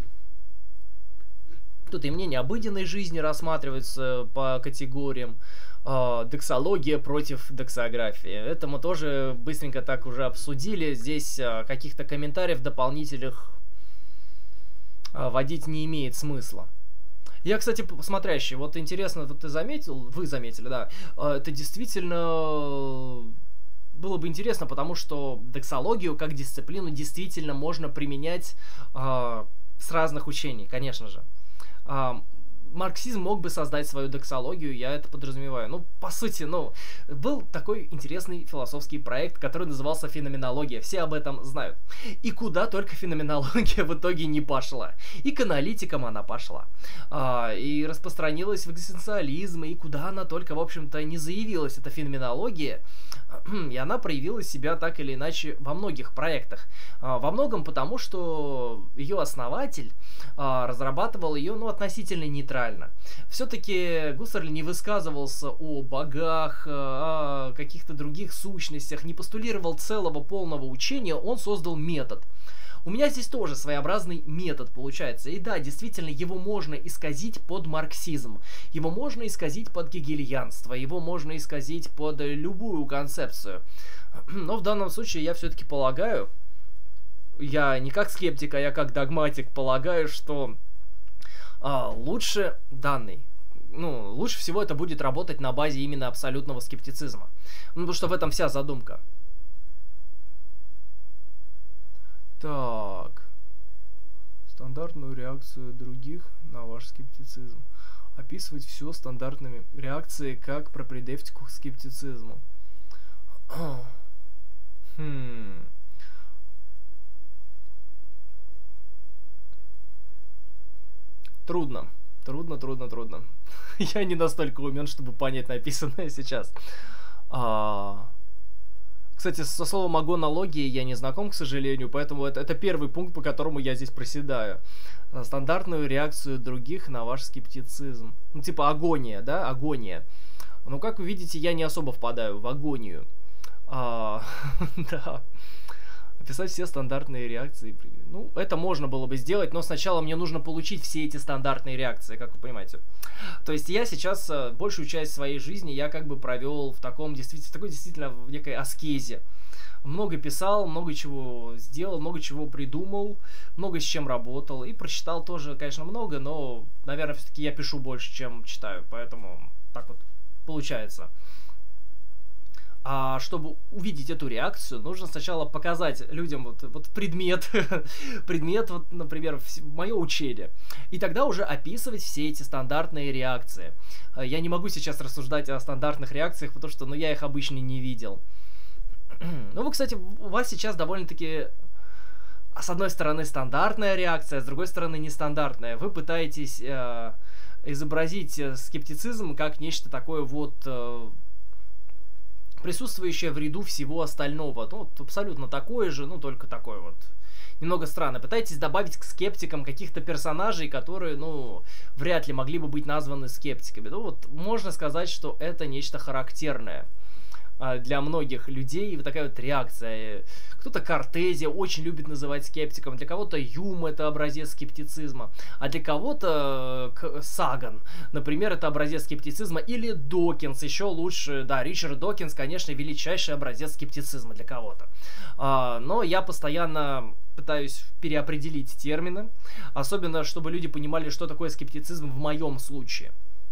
Тут и мнение обыденной жизни рассматривается по категориям. Uh, дексология против дексографии. Это мы тоже быстренько так уже обсудили. Здесь uh, каких-то комментариев дополнительных uh, вводить не имеет смысла. Я, кстати, смотрящий, вот интересно, вот ты заметил, вы заметили, да, uh, это действительно было бы интересно, потому что дексологию как дисциплину действительно можно применять uh, с разных учений, конечно же. Uh, Марксизм мог бы создать свою дексологию, я это подразумеваю. Ну, по сути, ну, был такой интересный философский проект, который назывался «Феноменология». Все об этом знают. И куда только феноменология в итоге не пошла. И к аналитикам она пошла. А, и распространилась в экзистенциализм, и куда она только, в общем-то, не заявилась, эта феноменология. И она проявила себя так или иначе во многих проектах. А, во многом потому, что ее основатель а, разрабатывал ее, ну, относительно нейтрально. Все-таки Гуссерль не высказывался о богах, о каких-то других сущностях, не постулировал целого полного учения, он создал метод. У меня здесь тоже своеобразный метод получается. И да, действительно, его можно исказить под марксизм, его можно исказить под гегельянство, его можно исказить под любую концепцию. Но в данном случае я все-таки полагаю, я не как скептик, а я как догматик полагаю, что а, лучше данный, ну, лучше всего это будет работать на базе именно абсолютного скептицизма. Ну, потому что в этом вся задумка. Так. Стандартную реакцию других на ваш скептицизм. Описывать все стандартными реакцией, как пропедевтику к скептицизму. Хм... Трудно. Трудно, трудно, трудно. Я не настолько умен, чтобы понять написанное сейчас. А... Кстати, со словом агонология я не знаком, к сожалению, поэтому это, это первый пункт, по которому я здесь проседаю. Стандартную реакцию других на ваш скептицизм. Ну, типа агония, да? Агония. Но, как вы видите, я не особо впадаю в агонию. А... Да. Описать все стандартные реакции. Ну, это можно было бы сделать, но сначала мне нужно получить все эти стандартные реакции, как вы понимаете. То есть я сейчас большую часть своей жизни я как бы провел в таком действительно, в такой действительно в некой аскезе. Много писал, много чего сделал, много чего придумал, много с чем работал. И прочитал тоже, конечно, много, но, наверное, все-таки я пишу больше, чем читаю. Поэтому так вот получается. А чтобы увидеть эту реакцию, нужно сначала показать людям вот, вот предмет, предмет, вот, например, мое учение. И тогда уже описывать все эти стандартные реакции. Я не могу сейчас рассуждать о стандартных реакциях, потому что ну, я их обычно не видел. Ну, вы, кстати, у вас сейчас довольно-таки, с одной стороны, стандартная реакция, с другой стороны, нестандартная. Вы пытаетесь э, изобразить скептицизм как нечто такое вот... Э, присутствующее в ряду всего остального. Ну, вот абсолютно такое же, ну, только такое вот. Немного странно. Пытайтесь добавить к скептикам каких-то персонажей, которые, ну, вряд ли могли бы быть названы скептиками. Ну, вот можно сказать, что это нечто характерное для многих людей, вот такая вот реакция. Кто-то Кортезия очень любит называть скептиком, для кого-то Юм это образец скептицизма, а для кого-то Саган, например, это образец скептицизма, или Докинс, еще лучше, да, Ричард Докинс, конечно, величайший образец скептицизма для кого-то. А, но я постоянно пытаюсь переопределить термины, особенно чтобы люди понимали, что такое скептицизм в моем случае.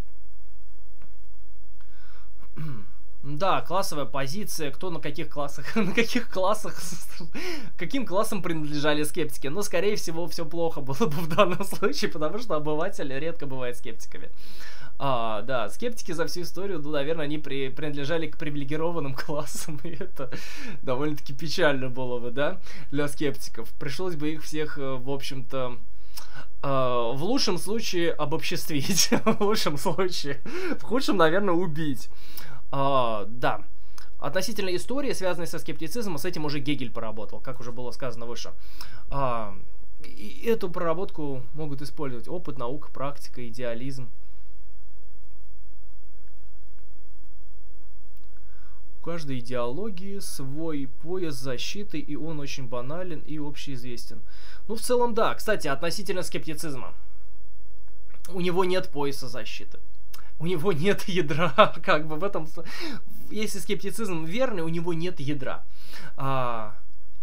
Да, классовая позиция, кто на каких классах, на каких классах, каким классам принадлежали скептики. Но, скорее всего, все плохо было бы в данном случае, потому что обыватель редко бывает скептиками. А, да, скептики за всю историю, ну, наверное, они при, принадлежали к привилегированным классам, и это довольно-таки печально было бы, да, для скептиков. Пришлось бы их всех, в общем-то, в лучшем случае обобществить, в лучшем случае, в худшем, наверное, убить. Uh, да. Относительно истории, связанной со скептицизмом, с этим уже Гегель поработал, как уже было сказано выше. Uh, И эту проработку могут использовать опыт, наука, практика, идеализм. У каждой идеологии свой пояс защиты, и он очень банален и общеизвестен. Ну, в целом, да. Кстати, относительно скептицизма. У него нет пояса защиты. У него нет ядра, как бы в этом... Если скептицизм верный, у него нет ядра. А...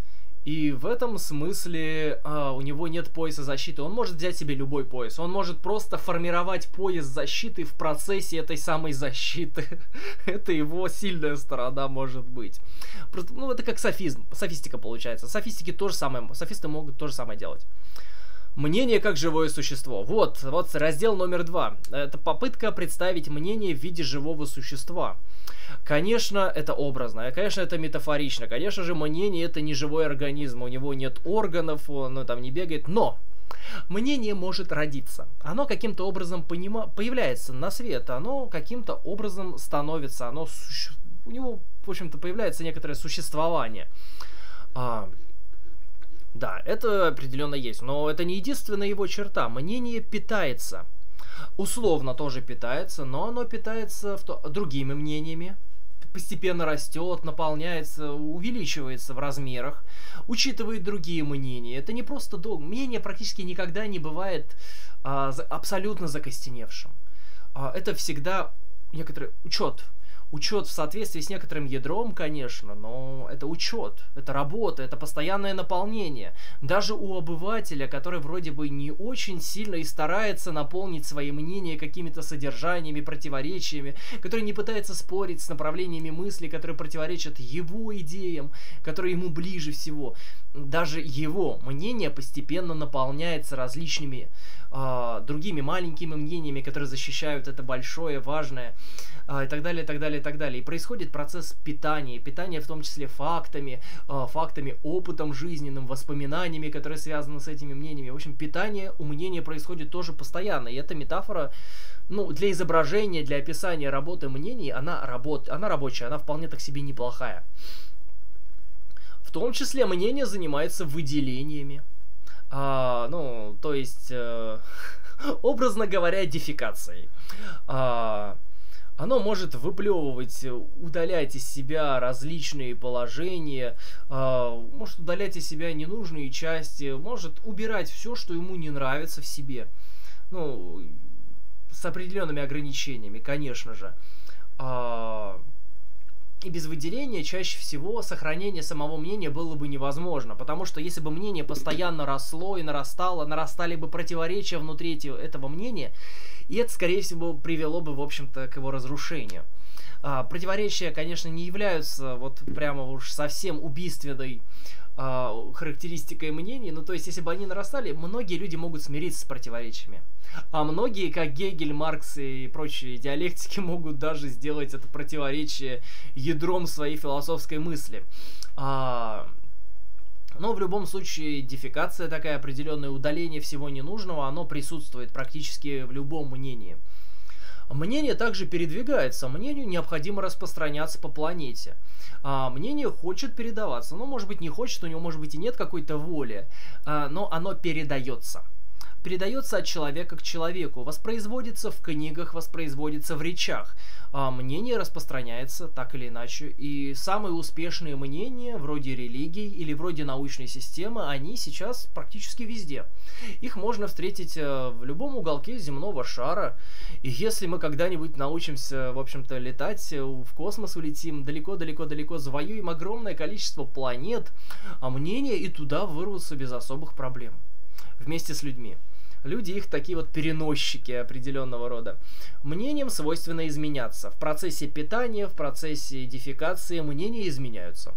И в этом смысле а, у него нет пояса защиты. Он может взять себе любой пояс. Он может просто формировать пояс защиты в процессе этой самой защиты. Это его сильная сторона может быть. Просто, ну, это как софизм. Софистика получается. Софистики тоже самое. Софисты могут то же самое делать. Мнение как живое существо. Вот, вот раздел номер два. Это попытка представить мнение в виде живого существа. Конечно, это образно, конечно, это метафорично. Конечно же, мнение это не живой организм, у него нет органов, он ну, там не бегает, но мнение может родиться. Оно каким-то образом понима... появляется на свет, оно каким-то образом становится, оно суще... у него, в общем-то, появляется некоторое существование. А... Да, это определенно есть, но это не единственная его черта. Мнение питается. Условно тоже питается, но оно питается в то... другими мнениями, постепенно растет, наполняется, увеличивается в размерах, учитывает другие мнения. Это не просто догма. Мнение практически никогда не бывает а, за... абсолютно закостеневшим. А, это всегда некоторый учет. Учет в соответствии с некоторым ядром, конечно, но это учет, это работа, это постоянное наполнение. Даже у обывателя, который вроде бы не очень сильно и старается наполнить свои мнения какими-то содержаниями, противоречиями, который не пытается спорить с направлениями мысли, которые противоречат его идеям, которые ему ближе всего, даже его мнение постепенно наполняется различными э, другими маленькими мнениями, которые защищают это большое, важное, и так далее, и так далее, и так далее. И происходит процесс питания, питания в том числе фактами, э, фактами, опытом жизненным, воспоминаниями, которые связаны с этими мнениями. В общем, питание у мнения происходит тоже постоянно. И эта метафора, ну, для изображения, для описания работы мнений, она, работ... она рабочая, она вполне так себе неплохая. В том числе мнение занимается выделениями. А, ну, то есть, э, образно говоря, дефекацией. А, Оно может выплевывать, удалять из себя различные положения, э, может удалять из себя ненужные части, может убирать все, что ему не нравится в себе. Ну, с определенными ограничениями, конечно же. Э, и без выделения чаще всего сохранение самого мнения было бы невозможно, потому что если бы мнение постоянно росло и нарастало, нарастали бы противоречия внутри этого мнения, и это, скорее всего, привело бы, в общем-то, к его разрушению. А, противоречия, конечно, не являются вот прямо уж совсем убийственной а, характеристикой мнений, ну, то есть, если бы они нарастали, многие люди могут смириться с противоречиями. А многие, как Гегель, Маркс и прочие диалектики, могут даже сделать это противоречие ядром своей философской мысли. А... Но в любом случае дефекация такая, определенное удаление всего ненужного, оно присутствует практически в любом мнении. Мнение также передвигается, мнению необходимо распространяться по планете. А мнение хочет передаваться, но может быть не хочет, у него может быть и нет какой-то воли, а, но оно передается. Передается от человека к человеку, воспроизводится в книгах, воспроизводится в речах. А мнение распространяется так или иначе. И самые успешные мнения, вроде религий или вроде научной системы, они сейчас практически везде. Их можно встретить в любом уголке земного шара. И если мы когда-нибудь научимся, в общем-то, летать, в космос улетим, далеко-далеко-далеко, завоюем огромное количество планет, а мнения и туда вырвутся без особых проблем. Вместе с людьми. Люди их такие вот переносчики определенного рода. Мнениям свойственно изменяться. В процессе питания, в процессе дефекации мнения изменяются.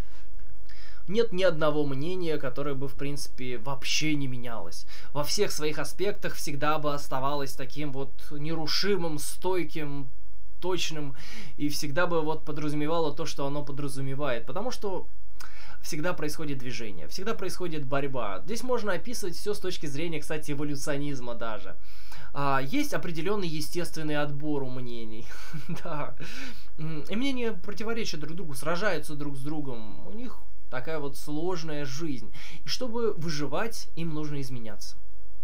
Нет ни одного мнения, которое бы, в принципе, вообще не менялось. Во всех своих аспектах всегда бы оставалось таким вот нерушимым, стойким, точным. И всегда бы вот подразумевало то, что оно подразумевает. Потому что всегда происходит движение, всегда происходит борьба. Здесь можно описывать все с точки зрения, кстати, эволюционизма даже. А, есть определенный естественный отбор у мнений. Да. И мнения противоречат друг другу, сражаются друг с другом. У них Такая вот сложная жизнь. И чтобы выживать, им нужно изменяться.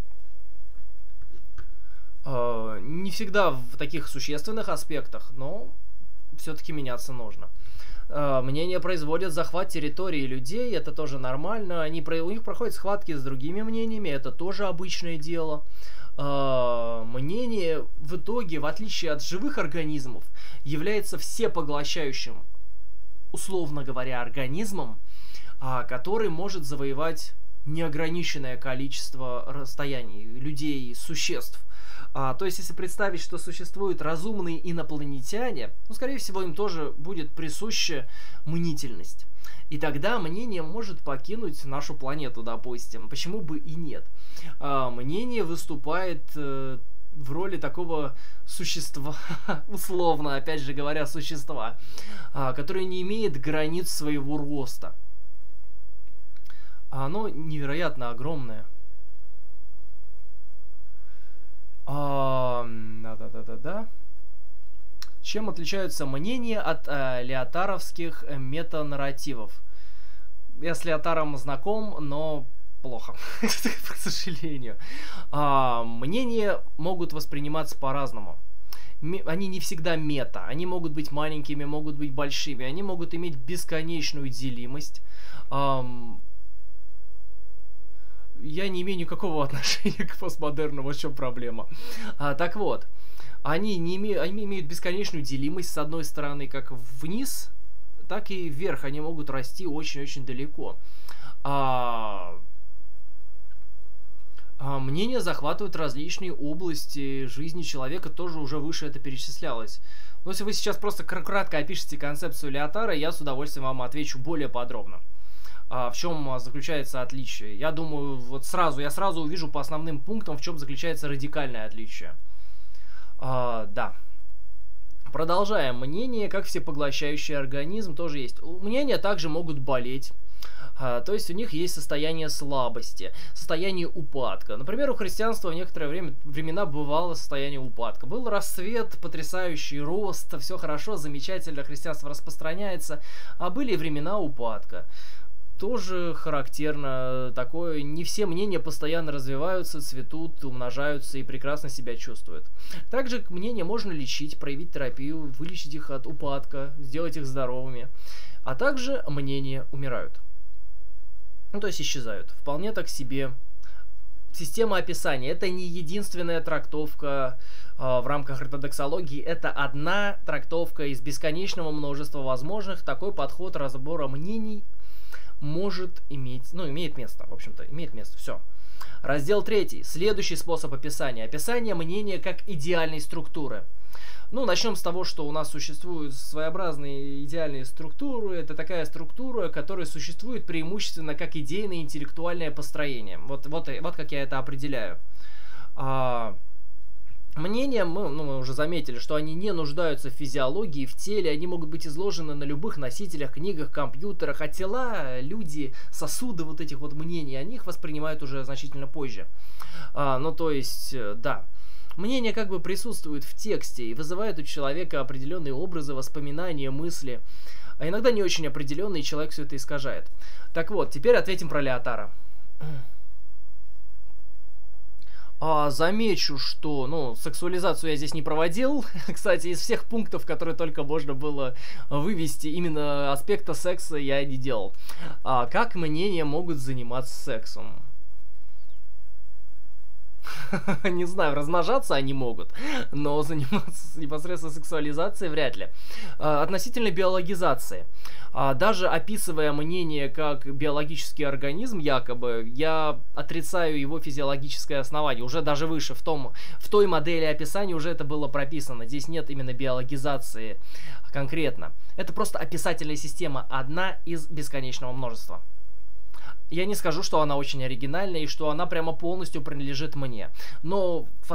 Э, не всегда в таких существенных аспектах, но все-таки меняться нужно. Э, мнения производят захват территории людей, это тоже нормально. Они, у них проходят схватки с другими мнениями, это тоже обычное дело. Э, мнение в итоге, в отличие от живых организмов, является всепоглощающим, условно говоря, организмом, который может завоевать неограниченное количество расстояний, людей, существ. А, то есть, если представить, что существуют разумные инопланетяне, ну, скорее всего, им тоже будет присуща мнительность. И тогда мнение может покинуть нашу планету, допустим. Почему бы и нет? А, мнение выступает э, в роли такого существа, условно, опять же говоря, существа, а, которое не имеет границ своего роста. А оно невероятно огромное. Да-да-да-да-да. Чем отличаются мнения от э, леотаровских э, метанарративов? Я с Леотаром знаком, но плохо, к сожалению. А, мнения могут восприниматься по-разному. Они не всегда мета. Они могут быть маленькими, могут быть большими. Они могут иметь бесконечную делимость. Um, я не имею никакого отношения к постмодерну, вот в чем проблема. А, так вот, они, не име... они имеют бесконечную делимость, с одной стороны, как вниз, так и вверх. Они могут расти очень-очень далеко. А... А, мнения захватывают различные области жизни человека, тоже уже выше это перечислялось. Но если вы сейчас просто кратко опишите концепцию Леотара, я с удовольствием вам отвечу более подробно. А, в чем заключается отличие? Я думаю, вот сразу, я сразу увижу по основным пунктам, в чем заключается радикальное отличие. А, да. Продолжаем. Мнения, как всепоглощающий организм, тоже есть. Мнения также могут болеть. А, то есть у них есть состояние слабости, состояние упадка. Например, у христианства в некоторое время, времена бывало состояние упадка. Был расцвет, потрясающий рост, все хорошо, замечательно, христианство распространяется. А были времена упадка. Тоже характерно такое. Не все мнения постоянно развиваются, цветут, умножаются и прекрасно себя чувствуют. Также мнения можно лечить, проявить терапию, вылечить их от упадка, сделать их здоровыми. А также мнения умирают. Ну, то есть исчезают. Вполне так себе. Система описания. Это не единственная трактовка э, в рамках ортодоксологии. Это одна трактовка из бесконечного множества возможных. Такой подход разбора мнений может иметь, ну, имеет место, в общем-то, имеет место, все. Раздел третий. Следующий способ описания. Описание мнения как идеальной структуры. Ну, начнем с того, что у нас существуют своеобразные идеальные структуры. Это такая структура, которая существует преимущественно как идейное и интеллектуальное построение. Вот, вот, вот как я это определяю. А, мнения, мы, ну, мы уже заметили, что они не нуждаются в физиологии, в теле. Они могут быть изложены на любых носителях, книгах, компьютерах. А тела, люди, сосуды вот этих вот мнений, они их воспринимают уже значительно позже. А, ну, то есть, да. Мнения как бы присутствуют в тексте и вызывают у человека определенные образы, воспоминания, мысли. А иногда не очень определенные, и человек все это искажает. Так вот, теперь ответим про Леотара. А, замечу, что, ну, сексуализацию я здесь не проводил. Кстати, из всех пунктов, которые только можно было вывести, именно аспекта секса я не делал. А, как мнения могут заниматься сексом? Не знаю, размножаться они могут, но заниматься непосредственно сексуализацией вряд ли. Относительно биологизации. Даже описывая мнение как биологический организм, якобы, я отрицаю его физиологическое основание. Уже даже выше, в, том, в той модели описания уже это было прописано. Здесь нет именно биологизации конкретно. Это просто описательная система, одна из бесконечного множества. Я не скажу, что она очень оригинальная и что она прямо полностью принадлежит мне. Но в,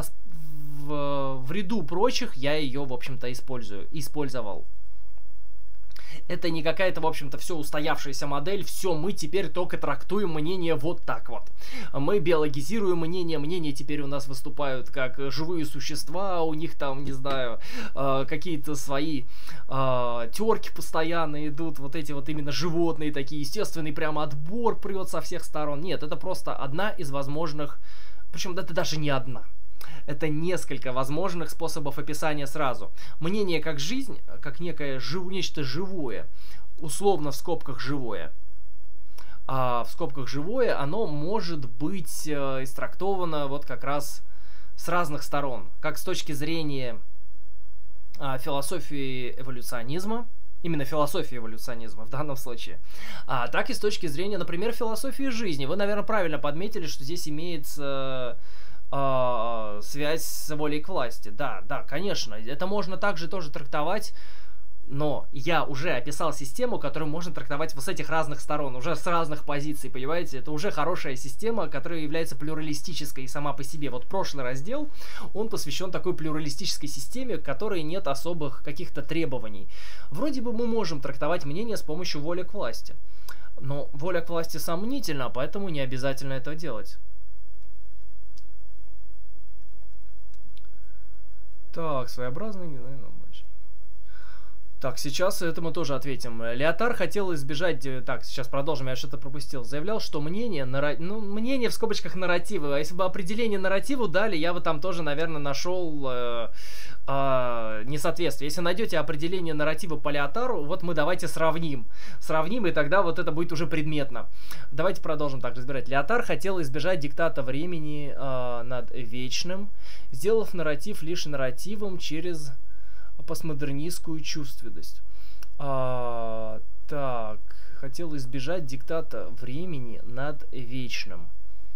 в, в ряду прочих я ее, в общем-то, использую, использовал. Это не какая-то, в общем-то, все устоявшаяся модель, все, мы теперь только трактуем мнение вот так вот. Мы биологизируем мнение, мнения теперь у нас выступают как живые существа, у них там, не знаю, какие-то свои терки постоянно идут, вот эти вот именно животные такие, естественный прямо отбор прет со всех сторон. Нет, это просто одна из возможных, причем это даже не одна. Это несколько возможных способов описания сразу. Мнение как жизнь, как некое жив... нечто живое, условно в скобках живое. А в скобках живое, оно может быть э, истрактовано вот как раз с разных сторон. Как с точки зрения э, философии эволюционизма, именно философии эволюционизма в данном случае, а, так и с точки зрения, например, философии жизни. Вы, наверное, правильно подметили, что здесь имеется... Uh, связь с волей к власти. Да, да, конечно. Это можно также тоже трактовать, но я уже описал систему, которую можно трактовать вот с этих разных сторон, уже с разных позиций, понимаете? Это уже хорошая система, которая является плюралистической сама по себе. Вот прошлый раздел, он посвящен такой плюралистической системе, к которой нет особых каких-то требований. Вроде бы мы можем трактовать мнение с помощью воли к власти, но воля к власти сомнительна, поэтому не обязательно это делать. Так, своеобразный, не знаю, больше. Так, сейчас этому тоже ответим. Леотар хотел избежать... Так, сейчас продолжим, я что-то пропустил. Заявлял, что мнение... Нара... Ну, мнение в скобочках нарративы. А если бы определение нарративу дали, я бы там тоже, наверное, нашел э, э, несоответствие. Если найдете определение нарратива по Леотару, вот мы давайте сравним. Сравним, и тогда вот это будет уже предметно. Давайте продолжим так разбирать. Леотар хотел избежать диктата времени э, над вечным, сделав нарратив лишь нарративом через... постмодернистскую чувственность. А, так, хотел избежать диктата времени над вечным.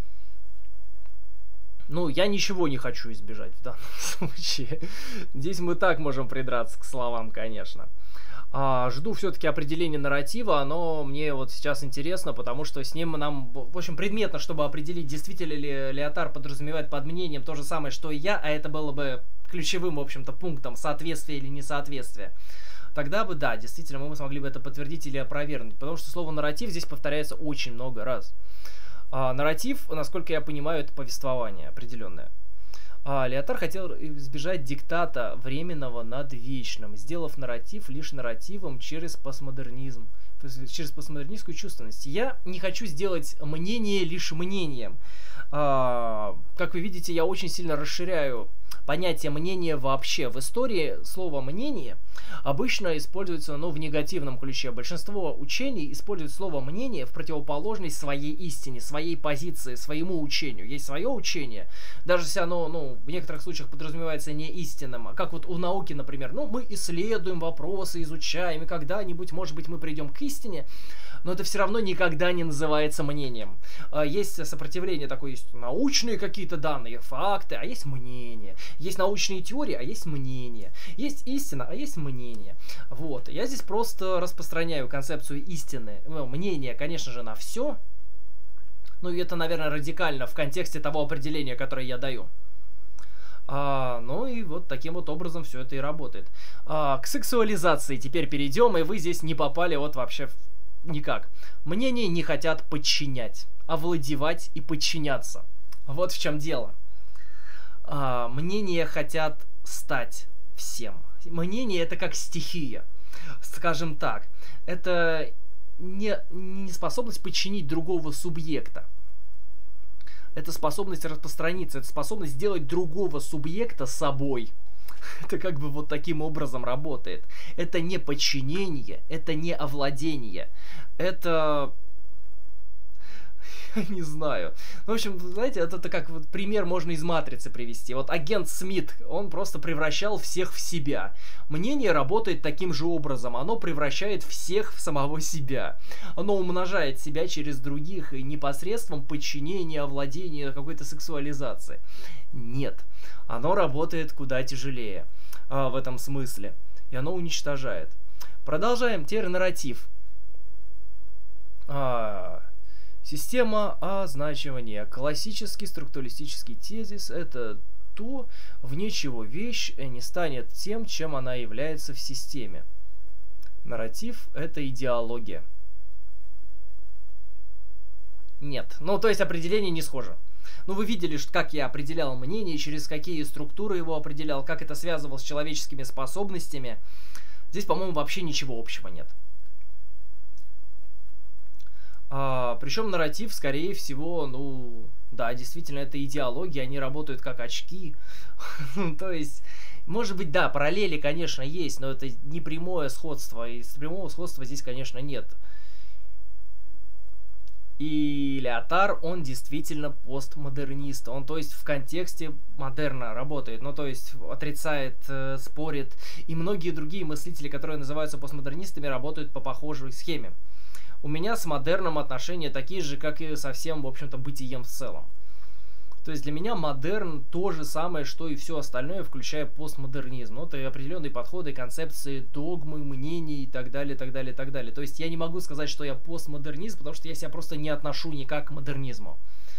Ну, я ничего не хочу избежать в данном случае. Здесь мы так можем придраться к словам, конечно. А, жду все-таки определения нарратива, оно мне вот сейчас интересно, потому что с ним нам, в общем, предметно, чтобы определить, действительно ли Леотар подразумевает под мнением то же самое, что и я, а это было бы ключевым, в общем-то, пунктом соответствия или несоответствия. Тогда бы, да, действительно, мы смогли бы это подтвердить или опровергнуть, потому что слово «нарратив» здесь повторяется очень много раз. А, нарратив, насколько я понимаю, это повествование определенное. А, Леотар хотел избежать диктата временного над вечным, сделав нарратив лишь нарративом через постмодернизм, через постмодернистскую чувственность. Я не хочу сделать мнение лишь мнением. А, как вы видите, я очень сильно расширяю понятие мнения вообще. В истории слово «мнение» обычно используется, ну, в негативном ключе. Большинство учений используют слово «мнение» в противоположность своей истине, своей позиции, своему учению. Есть свое учение, даже если оно, ну, в некоторых случаях подразумевается не истинным, а как вот у науки, например, ну, мы исследуем вопросы, изучаем, и когда-нибудь, может быть, мы придем к истине, но это все равно никогда не называется мнением. Есть сопротивление такое, есть научные какие-то данные, факты, а есть мнение. Есть научные теории, а есть мнение. Есть истина, а есть мнение. Вот. Я здесь просто распространяю концепцию истины. Ну, мнение, конечно же, на все. Ну, и это, наверное, радикально в контексте того определения, которое я даю. А, ну и вот таким вот образом все это и работает. А, к сексуализации теперь перейдем, и вы здесь не попали вот вообще в никак. Мнения не хотят подчинять, овладевать и подчиняться. Вот в чем дело. А, мнения хотят стать всем. Мнение — это как стихия. Скажем так, это не, не способность подчинить другого субъекта. Это способность распространиться, это способность сделать другого субъекта собой. Это как бы вот таким образом работает. Это не подчинение, это не овладение. Это... Не знаю. В общем, знаете, это, это как вот пример можно из «Матрицы» привести. Вот агент Смит, он просто превращал всех в себя. Мнение работает таким же образом. Оно превращает всех в самого себя. Оно умножает себя через других и непосредством подчинения, овладения, какой-то сексуализации. Нет. Оно работает куда тяжелее а, в этом смысле. И оно уничтожает. Продолжаем. Теперь нарратив. А... Система означивания. Классический структуралистический тезис — это то, вне чего вещь не станет тем, чем она является в системе. Нарратив — это идеология. Нет. Ну, то есть определение не схоже. Ну, вы видели, как я определял мнение, через какие структуры его определял, как это связывал с человеческими способностями. Здесь, по-моему, вообще ничего общего нет. А, причем нарратив, скорее всего, ну, да, действительно, это идеология, они работают как очки. То есть, может быть, да, параллели, конечно, есть, но это не прямое сходство, и прямого сходства здесь, конечно, нет. И Леотар, он действительно постмодернист. Он, то есть, в контексте модерна работает. Ну, то есть, отрицает, э, спорит. И многие другие мыслители, которые называются постмодернистами, работают по похожей схеме. У меня с модерном отношения такие же, как и со всем, в общем-то, бытием в целом. То есть для меня модерн то же самое, что и все остальное, включая постмодернизм. Ну, это определенные подходы, концепции, догмы, мнений и так далее, так далее, так далее. То есть я не могу сказать, что я постмодернист, потому что я себя просто не отношу никак к модернизму.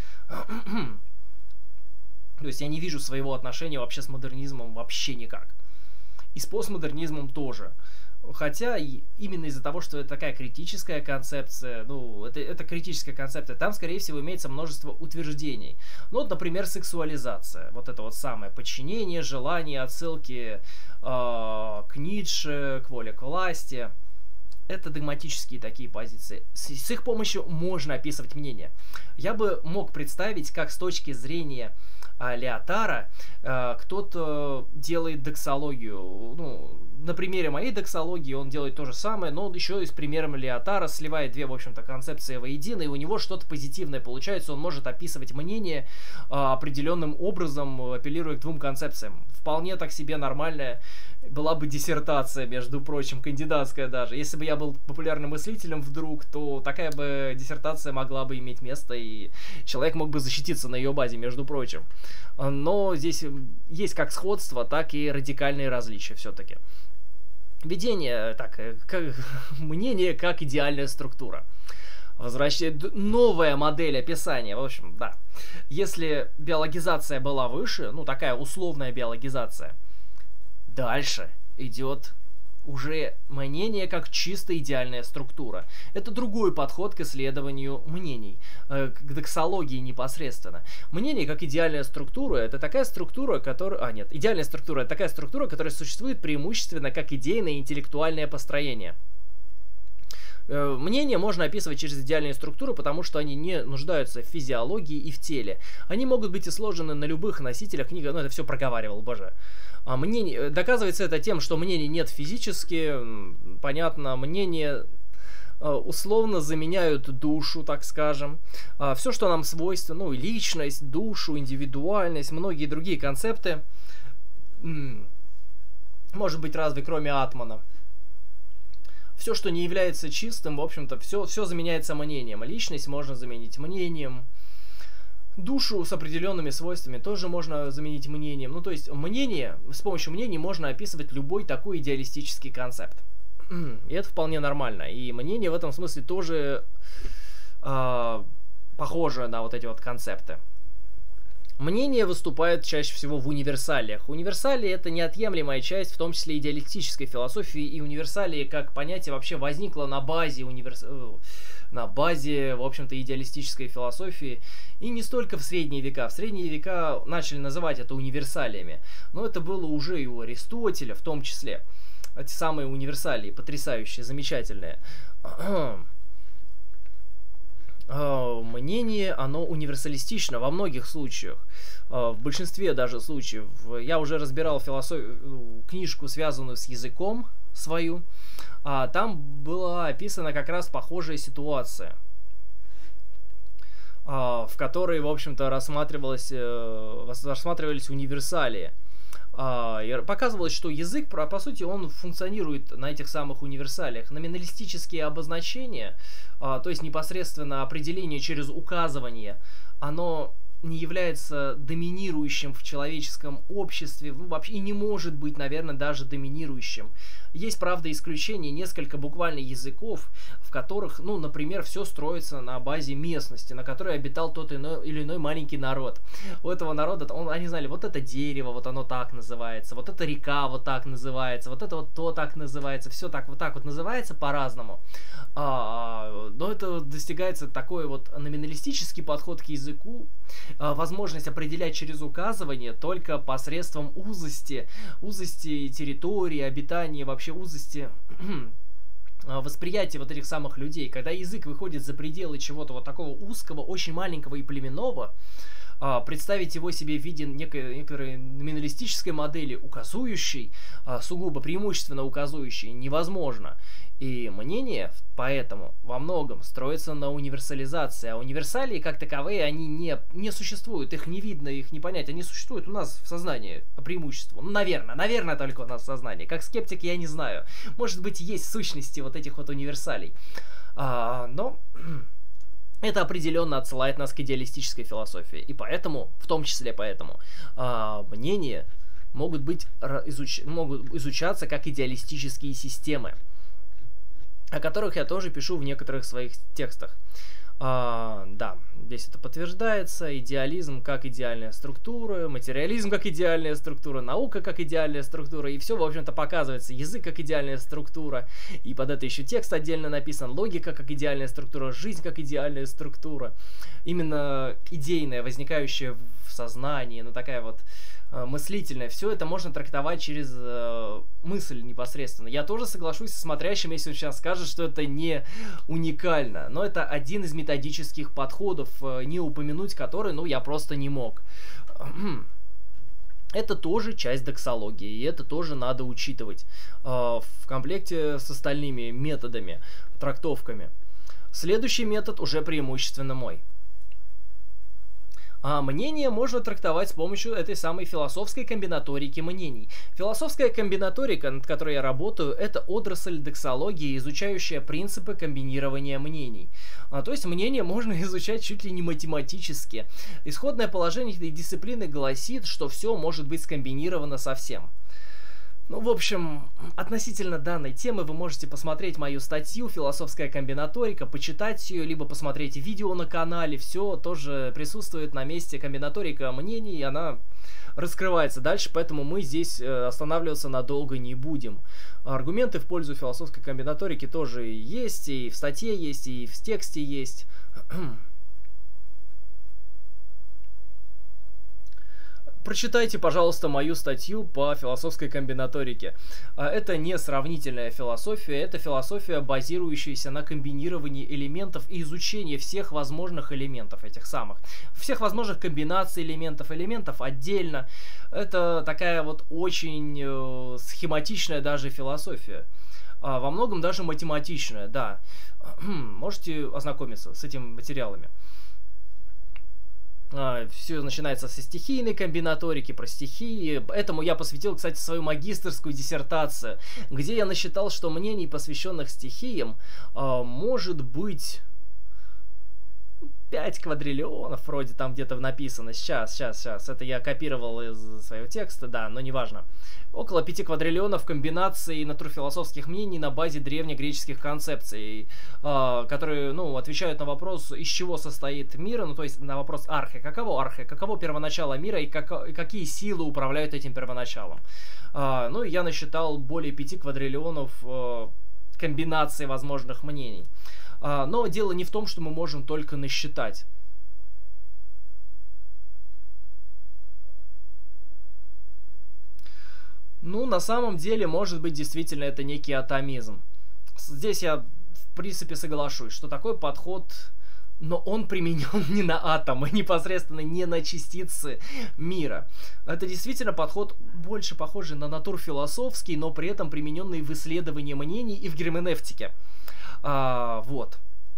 То есть я не вижу своего отношения вообще с модернизмом вообще никак. И с постмодернизмом тоже. Хотя именно из-за того, что это такая критическая концепция, ну, это, это критическая концепция, там, скорее всего, имеется множество утверждений. Ну, вот, например, сексуализация. Вот это вот самое подчинение, желание, отсылки э, к Ницше, к воле к власти. Это догматические такие позиции. С, с их помощью можно описывать мнение. Я бы мог представить, как с точки зрения э, Леотара э, кто-то делает доксологию, ну, на примере моей доксологии он делает то же самое, но он еще и с примером Леотара сливает две, в общем-то, концепции воедино, и у него что-то позитивное получается, он может описывать мнение а, определенным образом, апеллируя к двум концепциям. Вполне так себе нормальная была бы диссертация, между прочим, кандидатская даже. Если бы я был популярным мыслителем вдруг, то такая бы диссертация могла бы иметь место, и человек мог бы защититься на ее базе, между прочим. Но здесь есть как сходство, так и радикальные различия все-таки. Видение, так, как, мнение как идеальная структура. Возвращает новая модель описания. В общем, да. Если биологизация была выше, ну, такая условная биологизация, дальше идет уже мнение как чисто идеальная структура. Это другой подход к исследованию мнений, э, к доксологии непосредственно. Мнение как идеальная структура — это такая структура, которая... А, нет, идеальная структура — это такая структура, которая существует преимущественно как идейное и интеллектуальное построение. Э, мнение можно описывать через идеальные структуры, потому что они не нуждаются в физиологии и в теле. Они могут быть и сложены на любых носителях книги. Ну, это все проговаривал, боже. А мнение, доказывается это тем, что мнений нет физически, понятно, мнения условно заменяют душу, так скажем. Все, что нам свойственно, ну, личность, душу, индивидуальность, многие другие концепты, может быть, разве кроме атмана. Все, что не является чистым, в общем-то, все, все заменяется мнением. Личность можно заменить мнением. Душу с определенными свойствами тоже можно заменить мнением. Ну, то есть, мнение, с помощью мнений можно описывать любой такой идеалистический концепт. И это вполне нормально. И мнение в этом смысле тоже э, похоже на вот эти вот концепты. Мнение выступает чаще всего в универсалиях. Универсалии — это неотъемлемая часть, в том числе идеалистической философии, и универсалии как понятие вообще возникло на базе универс... на базе, в общем-то, идеалистической философии, и не столько в средние века. В средние века начали называть это универсалиями, но это было уже и у Аристотеля в том числе. Эти самые универсалии, потрясающие, замечательные. Мнение, оно универсалистично во многих случаях, в большинстве даже случаев. Я уже разбирал философию, книжку, связанную с языком свою, а там была описана как раз похожая ситуация, в которой, в общем-то, рассматривалось, рассматривались универсалии. И показывалось, что язык, по сути, он функционирует на этих самых универсалиях. Номиналистические обозначения, то есть непосредственно определение через указывание, оно не является доминирующим в человеческом обществе, ну, вообще и не может быть, наверное, даже доминирующим. Есть, правда, исключения, несколько буквально языков, в которых, ну, например, все строится на базе местности, на которой обитал тот иной, или иной маленький народ. У этого народа, он, они знали, вот это дерево, вот оно так называется, вот эта река вот так называется, вот это вот то так называется, все так вот так вот называется по-разному. А, но это достигается такой вот номиналистический подход к языку, а, возможность определять через указывание только посредством узости, узости территории, обитания, вообще узости восприятия вот этих самых людей. Когда язык выходит за пределы чего-то вот такого узкого, очень маленького и племенного, представить его себе в виде некой, некой номиналистической модели, указующей, сугубо преимущественно указующей, невозможно. И мнение поэтому во многом строится на универсализации. А универсалии, как таковые, они не, не существуют. Их не видно, их не понять. Они существуют у нас в сознании по преимуществу. Ну, наверное, наверное, только у нас в сознании. Как скептик, я не знаю. Может быть, есть сущности вот этих вот универсалей. А, но... Это определенно отсылает нас к идеалистической философии. И поэтому, в том числе поэтому, э, мнения могут, быть, изуч... могут изучаться как идеалистические системы, о которых я тоже пишу в некоторых своих текстах. А, да, здесь это подтверждается. Идеализм как идеальная структура, материализм как идеальная структура, наука как идеальная структура, и все, в общем-то, показывается. Язык как идеальная структура, и под это еще текст отдельно написан. Логика как идеальная структура, жизнь как идеальная структура. Именно идейная, возникающая в сознании, ну такая вот мыслительное, все это можно трактовать через э, мысль непосредственно. Я тоже соглашусь с смотрящим, если он сейчас скажет, что это не уникально, но это один из методических подходов, э, не упомянуть который, ну, я просто не мог. Это тоже часть доксологии, и это тоже надо учитывать э, в комплекте с остальными методами, трактовками. Следующий метод уже преимущественно мой. А мнение можно трактовать с помощью этой самой философской комбинаторики мнений. Философская комбинаторика, над которой я работаю, это отрасль доксологии, изучающая принципы комбинирования мнений. А, то есть мнение можно изучать чуть ли не математически. Исходное положение этой дисциплины гласит, что все может быть скомбинировано со всем. Ну, в общем, относительно данной темы вы можете посмотреть мою статью «Философская комбинаторика», почитать ее, либо посмотреть видео на канале. Все тоже присутствует на месте. Комбинаторика мнений, она раскрывается дальше, поэтому мы здесь останавливаться надолго не будем. Аргументы в пользу философской комбинаторики тоже есть, и в статье есть, и в тексте есть. Прочитайте, пожалуйста, мою статью по философской комбинаторике. Это не сравнительная философия, это философия, базирующаяся на комбинировании элементов и изучении всех возможных элементов этих самых. Всех возможных комбинаций элементов, элементов отдельно. Это такая вот очень э, схематичная даже философия. А, во многом даже математичная, да. Можете ознакомиться с этими материалами. Все начинается со стихийной комбинаторики, про стихии. Этому я посвятил, кстати, свою магистерскую диссертацию, где я насчитал, что мнений, посвященных стихиям, может быть пять квадриллионов, вроде там где-то написано. Сейчас, сейчас, сейчас. Это я копировал из своего текста, да, но неважно. Около пяти квадриллионов комбинаций натурфилософских мнений на базе древнегреческих концепций, э, которые, ну, отвечают на вопрос, из чего состоит мир, ну, то есть на вопрос архе. Каково архе? Каково первоначало мира и, как, и какие силы управляют этим первоначалом? Э, ну, я насчитал более пяти квадриллионов э, комбинаций возможных мнений. Uh, но дело не в том, что мы можем только насчитать. Ну, на самом деле, может быть, действительно это некий атомизм. Здесь я, в принципе, соглашусь, что такой подход, но он применен не на атомы, непосредственно не на частицы мира. Это действительно подход больше похожий на натурфилософский, но при этом примененный в исследовании мнений и в герменевтике. А, вот.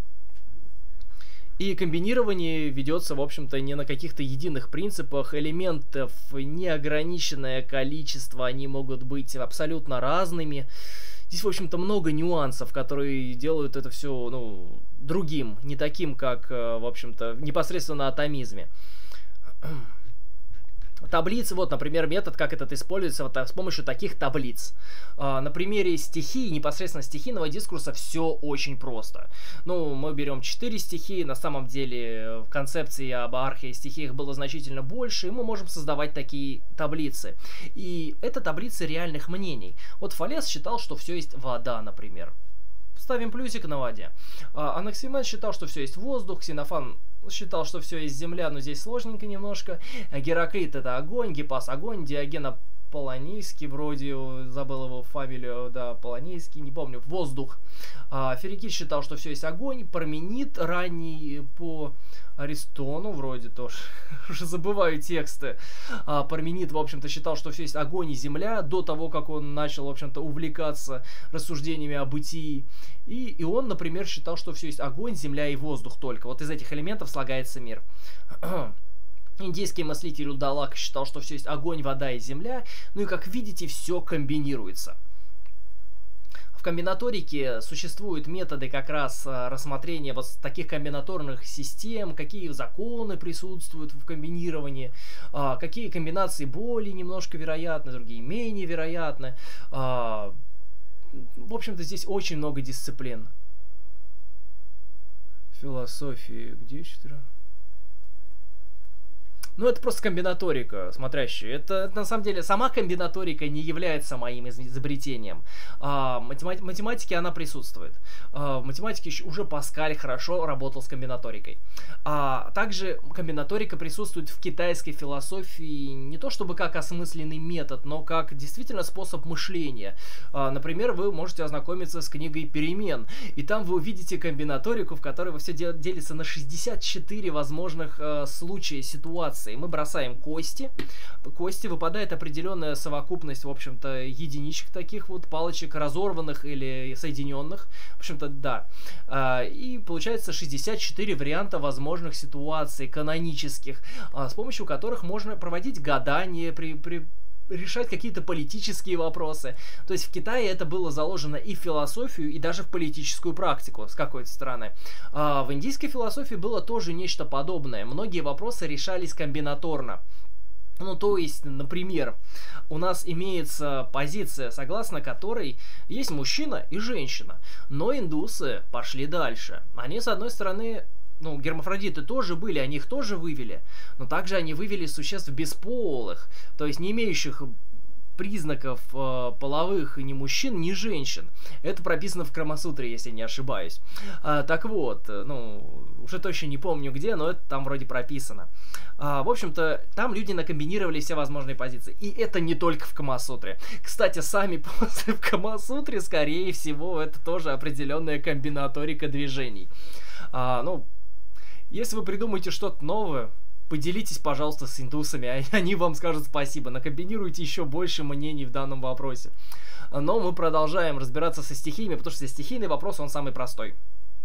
И комбинирование ведется, в общем-то, не на каких-то единых принципах. Элементов неограниченное количество, они могут быть абсолютно разными. Здесь, в общем-то, много нюансов, которые делают это все, ну, другим, не таким, как, в общем-то, непосредственно на атомизме. Таблицы, вот, например, метод, как этот используется вот, с помощью таких таблиц. А, на примере стихии, непосредственно стихийного дискурса, все очень просто. Ну, мы берем четыре стихии, на самом деле в концепции об архе стихиях было значительно больше, и мы можем создавать такие таблицы. И это таблицы реальных мнений. Вот Фалес считал, что все есть вода, например. Ставим плюсик на воде. А, Анаксимен считал, что все есть воздух, Ксенофан считал, что все есть земля, но здесь сложненько немножко. Гераклит это огонь, Гиппас огонь, Диоген Аполлонийский, вроде, забыл его фамилию, да, Аполлонийский, не помню, воздух. А, Ферикид считал, что все есть огонь, Парменид ранний по Аристону, вроде тоже, уже забываю тексты. А, Парменид, в общем-то, считал, что все есть огонь и земля, до того, как он начал, в общем-то, увлекаться рассуждениями о бытии. И, и он, например, считал, что все есть огонь, земля и воздух только. Вот из этих элементов слагается мир. Индийский мыслитель Удалак считал, что все есть огонь, вода и земля. Ну и, как видите, все комбинируется. В комбинаторике существуют методы как раз рассмотрения вот таких комбинаторных систем, какие законы присутствуют в комбинировании, какие комбинации более немножко вероятны, другие менее вероятны. В общем-то, здесь очень много дисциплин. Философии, где четыре? Ну, это просто комбинаторика, смотрящая. Это, это на самом деле, сама комбинаторика не является моим изобретением. А, математи математике она присутствует. А, в математике уже Паскаль хорошо работал с комбинаторикой. А также комбинаторика присутствует в китайской философии не то чтобы как осмысленный метод, но как действительно способ мышления. А, например, вы можете ознакомиться с книгой «Перемен», и там вы увидите комбинаторику, в которой все делится на шестьдесят четыре возможных э, случая, ситуации. Мы бросаем кости. Кости, выпадает определенная совокупность, в общем-то, единичек таких вот, палочек, разорванных или соединенных. В общем-то, да. И получается шестьдесят четыре варианта возможных ситуаций, канонических, с помощью которых можно проводить гадания, при, при решать какие-то политические вопросы. То есть в Китае это было заложено и в философию, и даже в политическую практику с какой-то стороны. А в индийской философии было тоже нечто подобное. Многие вопросы решались комбинаторно. Ну, то есть, например, у нас имеется позиция, согласно которой есть мужчина и женщина. Но индусы пошли дальше. Они, с одной стороны, ну, гермафродиты тоже были, они их тоже вывели, но также они вывели существ бесполых, то есть не имеющих признаков э, половых ни мужчин, ни женщин. Это прописано в Камасутре, если не ошибаюсь. А, так вот, ну, уже точно не помню где, но это там вроде прописано. А, в общем-то, там люди накомбинировали все возможные позиции. И это не только в Камасутре. Кстати, сами позы в Камасутре, скорее всего, это тоже определенная комбинаторика движений. А, ну, если вы придумаете что-то новое, поделитесь, пожалуйста, с индусами, они вам скажут спасибо. Накомбинируйте еще больше мнений в данном вопросе. Но мы продолжаем разбираться со стихиями, потому что стихийный вопрос, он самый простой.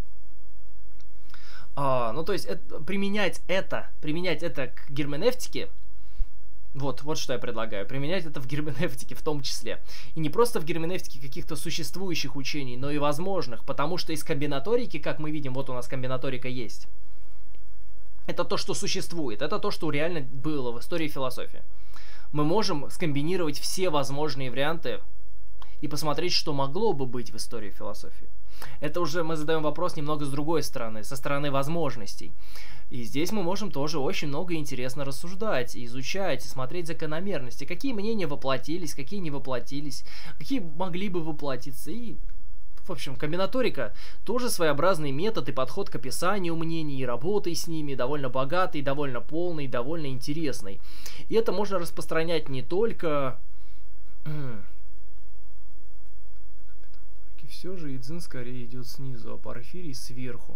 А, ну, то есть, это, применять это, применять это к герменевтике, вот, вот что я предлагаю. Применять это в герменевтике в том числе. И не просто в герменевтике каких-то существующих учений, но и возможных. Потому что из комбинаторики, как мы видим, вот у нас комбинаторика есть. Это то, что существует. Это то, что реально было в истории философии. Мы можем скомбинировать все возможные варианты и посмотреть, что могло бы быть в истории философии. Это уже мы задаем вопрос немного с другой стороны, со стороны возможностей. И здесь мы можем тоже очень много интересно рассуждать, изучать, смотреть закономерности. Какие мнения воплотились, какие не воплотились, какие могли бы воплотиться. И, в общем, комбинаторика тоже своеобразный метод и подход к описанию мнений и работой с ними, довольно богатый, довольно полный, довольно интересный. И это можно распространять не только... Все же Идзин скорее идет снизу, а Порфирий сверху.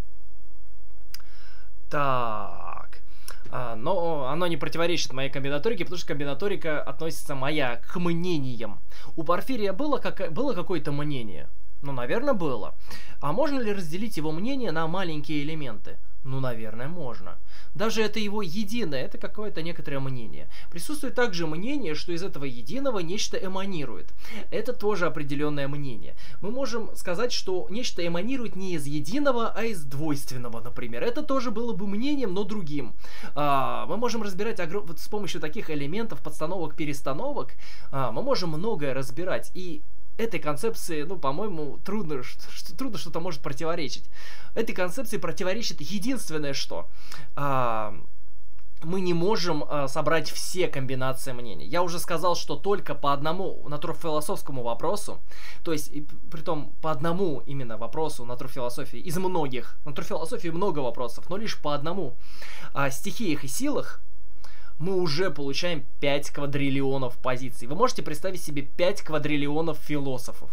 Так. А, но оно не противоречит моей комбинаторике, потому что комбинаторика относится моя к мнениям. У Порфирия было, как, было какое-то мнение? Ну, наверное, было. А можно ли разделить его мнение на маленькие элементы? Ну, наверное, можно. Даже это его единое, это какое-то некоторое мнение. Присутствует также мнение, что из этого единого нечто эманирует. Это тоже определенное мнение. Мы можем сказать, что нечто эманирует не из единого, а из двойственного, например. Это тоже было бы мнением, но другим. А, мы можем разбирать огром... вот с помощью таких элементов, подстановок, перестановок, а, мы можем многое разбирать. И этой концепции, ну, по-моему, трудно, что, трудно что-то может противоречить. Этой концепции противоречит единственное, что а, мы не можем а, собрать все комбинации мнений. Я уже сказал, что только по одному натурфилософскому вопросу, то есть, и, притом по одному именно вопросу натурфилософии, из многих, в натурфилософии много вопросов, но лишь по одному а, стихиях и силах, мы уже получаем пять квадриллионов позиций. Вы можете представить себе пять квадриллионов философов.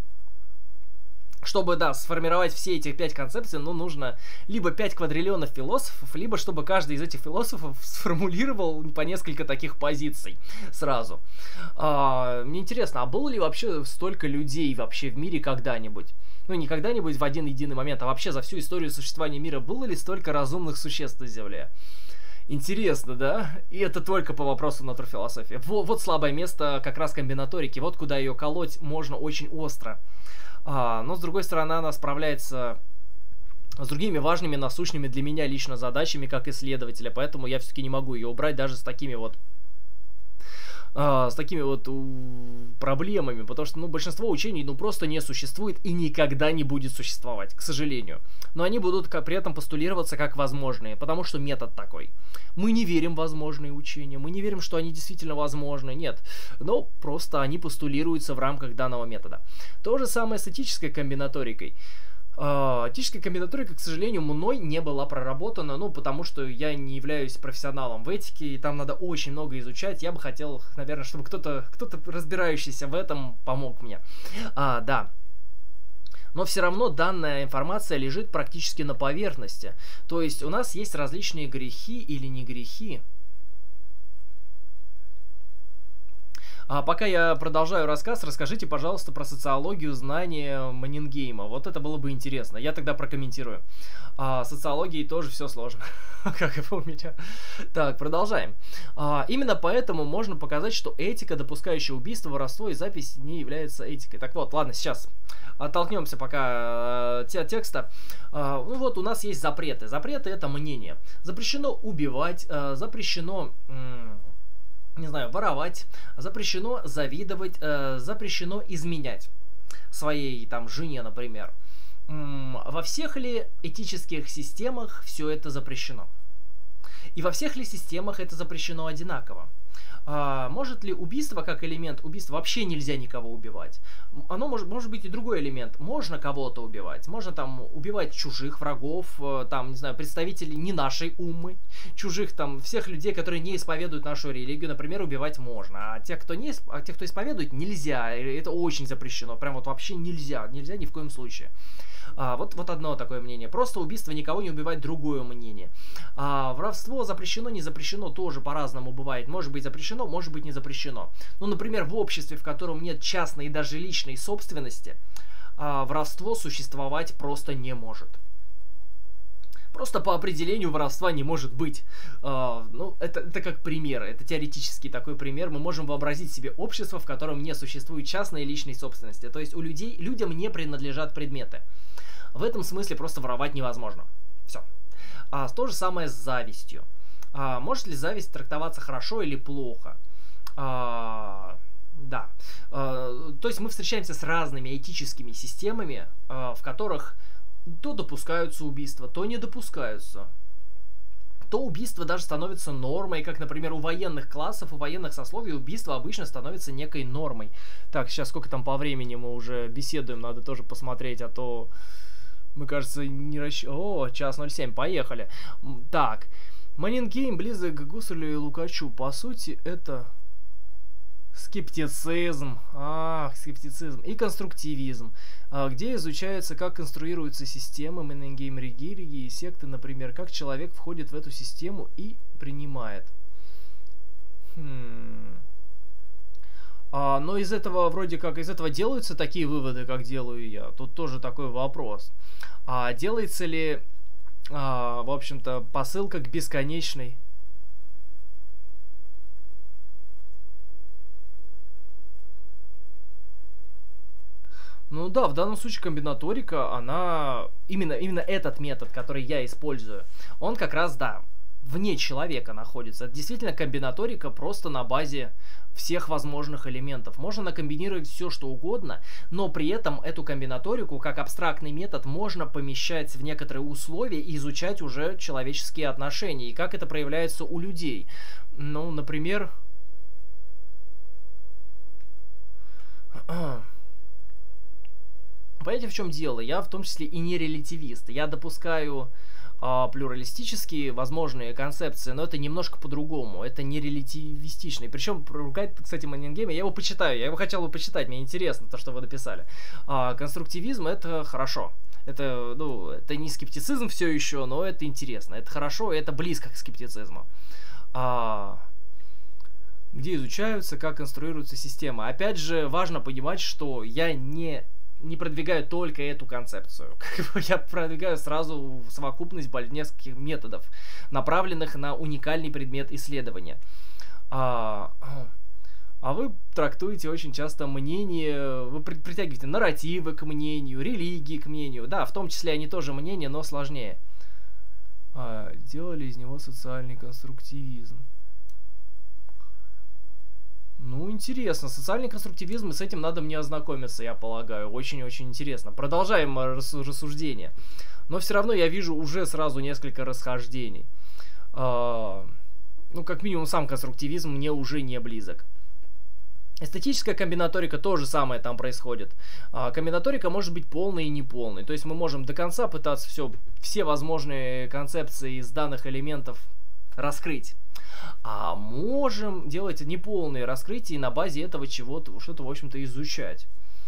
Чтобы, да, сформировать все эти пять концепций, ну, нужно либо пять квадриллионов философов, либо чтобы каждый из этих философов сформулировал по несколько таких позиций сразу. А, мне интересно, а было ли вообще столько людей вообще в мире когда-нибудь? Ну, не когда-нибудь в один единый момент, а вообще за всю историю существования мира было ли столько разумных существ на Земле? Интересно, да? И это только по вопросу натурфилософии. Вот, вот слабое место как раз комбинаторики. Вот куда ее колоть можно очень остро. А, но, с другой стороны, она справляется с другими важными, насущными для меня лично задачами, как исследователя. Поэтому я все-таки не могу ее убрать даже с такими вот а, с такими вот у, проблемами, потому что, ну, большинство учений, ну, просто не существует и никогда не будет существовать, к сожалению. Но они будут как, при этом постулироваться как возможные, потому что метод такой. Мы не верим в возможные учения, мы не верим, что они действительно возможны, нет. Но просто они постулируются в рамках данного метода. То же самое с этической комбинаторикой. Этическая комбинаторика, к сожалению, мной не была проработана, ну, потому что я не являюсь профессионалом в этике, и там надо очень много изучать. Я бы хотел, наверное, чтобы кто-то, кто-то разбирающийся в этом помог мне. А, да. Но все равно данная информация лежит практически на поверхности. То есть у нас есть различные грехи или не грехи. А пока я продолжаю рассказ, расскажите, пожалуйста, про социологию знания Маннингейма. Вот это было бы интересно. Я тогда прокомментирую. А, социологией тоже все сложно, как и у меня. Так, продолжаем. А, именно поэтому можно показать, что этика, допускающая убийство, воровство и запись, не является этикой. Так вот, ладно, сейчас оттолкнемся пока от э, текста. А, ну вот, у нас есть запреты. Запреты — это мнение. Запрещено убивать, э, запрещено... не знаю, воровать, запрещено завидовать, э, запрещено изменять своей там жене, например. М-м, во всех ли этических системах все это запрещено? И во всех ли системах это запрещено одинаково? А, может ли убийство как элемент убийства вообще нельзя никого убивать? Оно может, может быть и другой элемент. Можно кого-то убивать. Можно там убивать чужих врагов, там, не знаю, представителей не нашей уммы, чужих там, всех людей, которые не исповедуют нашу религию, например, убивать можно. А тех, кто не, а тех, кто исповедует, нельзя. Это очень запрещено. Прям вот вообще нельзя. Нельзя ни в коем случае. А, вот, вот одно такое мнение. Просто убийство никого не убивать — другое мнение. А, воровство запрещено, не запрещено, тоже по-разному бывает. Может быть запрещено, может быть не запрещено. Ну, например, в обществе, в котором нет частной и даже личной собственности, а, воровство существовать просто не может. Просто по определению воровства не может быть. Uh, ну, это, это как пример, это теоретический такой пример. Мы можем вообразить себе общество, в котором не существует частной и личной собственности. То есть у людей, людям не принадлежат предметы. В этом смысле просто воровать невозможно. Все. Uh, то же самое с завистью. Uh, может ли зависть трактоваться хорошо или плохо? Uh, да. Uh, то есть мы встречаемся с разными этическими системами, uh, в которых то допускаются убийства, то не допускаются. То убийство даже становится нормой, как, например, у военных классов, у военных сословий убийство обычно становится некой нормой. Так, сейчас сколько там по времени мы уже беседуем, надо тоже посмотреть, а то мы, кажется, не расщ... О, час ноль семь, поехали. Так, Маннингейм близок к Гуссерлю и Лукачу. По сути, это... скептицизм, ах, скептицизм и конструктивизм, где изучается, как конструируются системы, Маннингейм, религии и секты, например, как человек входит в эту систему и принимает. Хм. А, но из этого, вроде как, из этого делаются такие выводы, как делаю я. Тут тоже такой вопрос. А делается ли а, в общем-то, посылка к бесконечной. Ну да, в данном случае комбинаторика, она... Именно, именно этот метод, который я использую, он как раз, да, вне человека находится. Это действительно комбинаторика просто на базе всех возможных элементов. Можно накомбинировать все, что угодно, но при этом эту комбинаторику, как абстрактный метод, можно помещать в некоторые условия и изучать уже человеческие отношения, и как это проявляется у людей. Ну, например... Понимаете, в чем дело? Я в том числе и не релятивист. Я допускаю э, плюралистические возможные концепции, но это немножко по-другому. Это не релятивистичный. Причем, ругать, кстати, Манингейма, я его почитаю. Я его хотел бы почитать, мне интересно то, что вы написали. А, конструктивизм — это хорошо. Это, ну, это не скептицизм все еще, но это интересно. Это хорошо, и это близко к скептицизму. А... Где изучаются, как конструируются системы. Опять же, важно понимать, что я не... не продвигаю только эту концепцию. Я продвигаю сразу совокупность нескольких методов, направленных на уникальный предмет исследования. А, а вы трактуете очень часто мнение, вы притягиваете нарративы к мнению, религии к мнению. Да, в том числе они тоже мнения, но сложнее. А, делали из него социальный конструктивизм. Ну, интересно. Социальный конструктивизм, и с этим надо мне ознакомиться, я полагаю. Очень-очень интересно. Продолжаем рассуждение. Но все равно я вижу уже сразу несколько расхождений. А, ну, как минимум, сам конструктивизм мне уже не близок. Эстетическая комбинаторика то же самое там происходит. А, комбинаторика может быть полной и неполной. То есть мы можем до конца пытаться все, все возможные концепции из данных элементов раскрыть. А можем делать неполные раскрытия и на базе этого чего-то, что-то, в общем-то, изучать.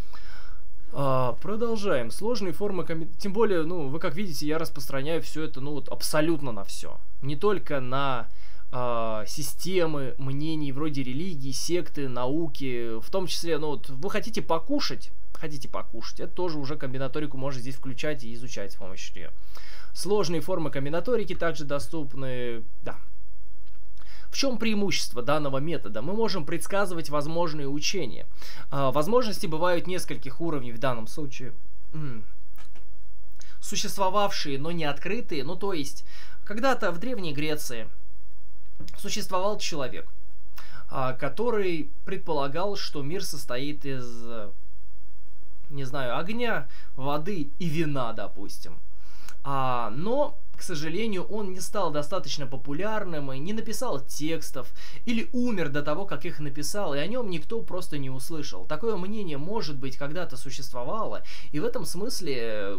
А, продолжаем. Сложные формы комбинации. Тем более, ну, вы как видите, я распространяю все это, ну, вот абсолютно на все. Не только на а, системы мнений вроде религии, секты, науки. В том числе, ну, вот вы хотите покушать, хотите покушать, это тоже уже комбинаторику можно здесь включать и изучать с помощью нее. Сложные формы комбинаторики также доступны, да. В чем преимущество данного метода? Мы можем предсказывать возможные учения. А, возможности бывают нескольких уровней в данном случае. М-м. Существовавшие, но не открытые. Ну, то есть, когда-то в Древней Греции существовал человек, а, который предполагал, что мир состоит из, не знаю, огня, воды и вина, допустим. А, но... К сожалению, он не стал достаточно популярным и не написал текстов, или умер до того, как их написал, и о нем никто просто не услышал. Такое мнение, может быть, когда-то существовало, и в этом смысле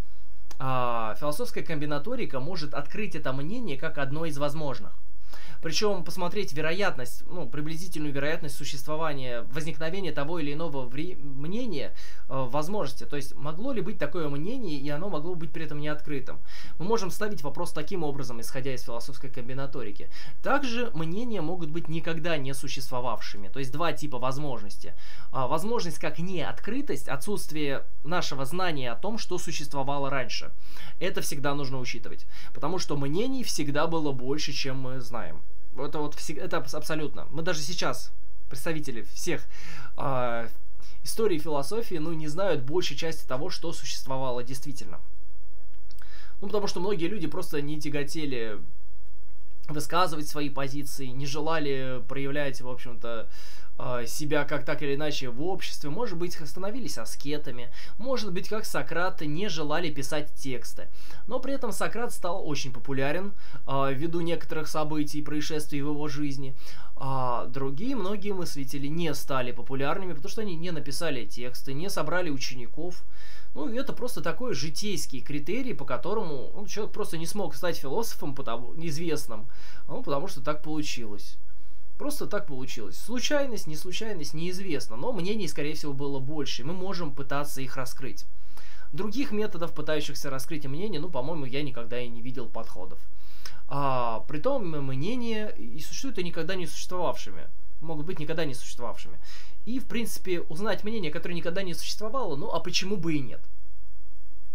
а, философская комбинаторика может открыть это мнение как одно из возможных. Причем посмотреть вероятность, ну, приблизительную вероятность существования, возникновения того или иного вре- мнения, э, возможности. То есть, могло ли быть такое мнение, и оно могло быть при этом не открытым. Мы можем ставить вопрос таким образом, исходя из философской комбинаторики. Также мнения могут быть никогда не существовавшими. То есть, два типа возможности. А, возможность как неоткрытость, отсутствие нашего знания о том, что существовало раньше. Это всегда нужно учитывать. Потому что мнений всегда было больше, чем мы знаем. Это вот это абсолютно. Мы даже сейчас, представители всех э, историй философии, ну, не знают большей части того, что существовало действительно. Ну, потому что многие люди просто не тяготели высказывать свои позиции, не желали проявлять, в общем-то, себя как так или иначе в обществе, может быть, становились аскетами, может быть, как Сократ, не желали писать тексты. Но при этом Сократ стал очень популярен э, ввиду некоторых событий и происшествий в его жизни. А другие, многие мыслители не стали популярными, потому что они не написали тексты, не собрали учеников. Ну, это просто такой житейский критерий, по которому ну, человек просто не смог стать философом потому, неизвестным, ну, потому что так получилось. Просто так получилось. Случайность, не случайность, неизвестно, но мнений, скорее всего, было больше, и мы можем пытаться их раскрыть. Других методов, пытающихся раскрыть мнение, ну, по-моему, я никогда и не видел подходов. А, притом, мнения и существуют и никогда не существовавшими. Могут быть никогда не существовавшими. И, в принципе, узнать мнение, которое никогда не существовало, ну, а почему бы и нет?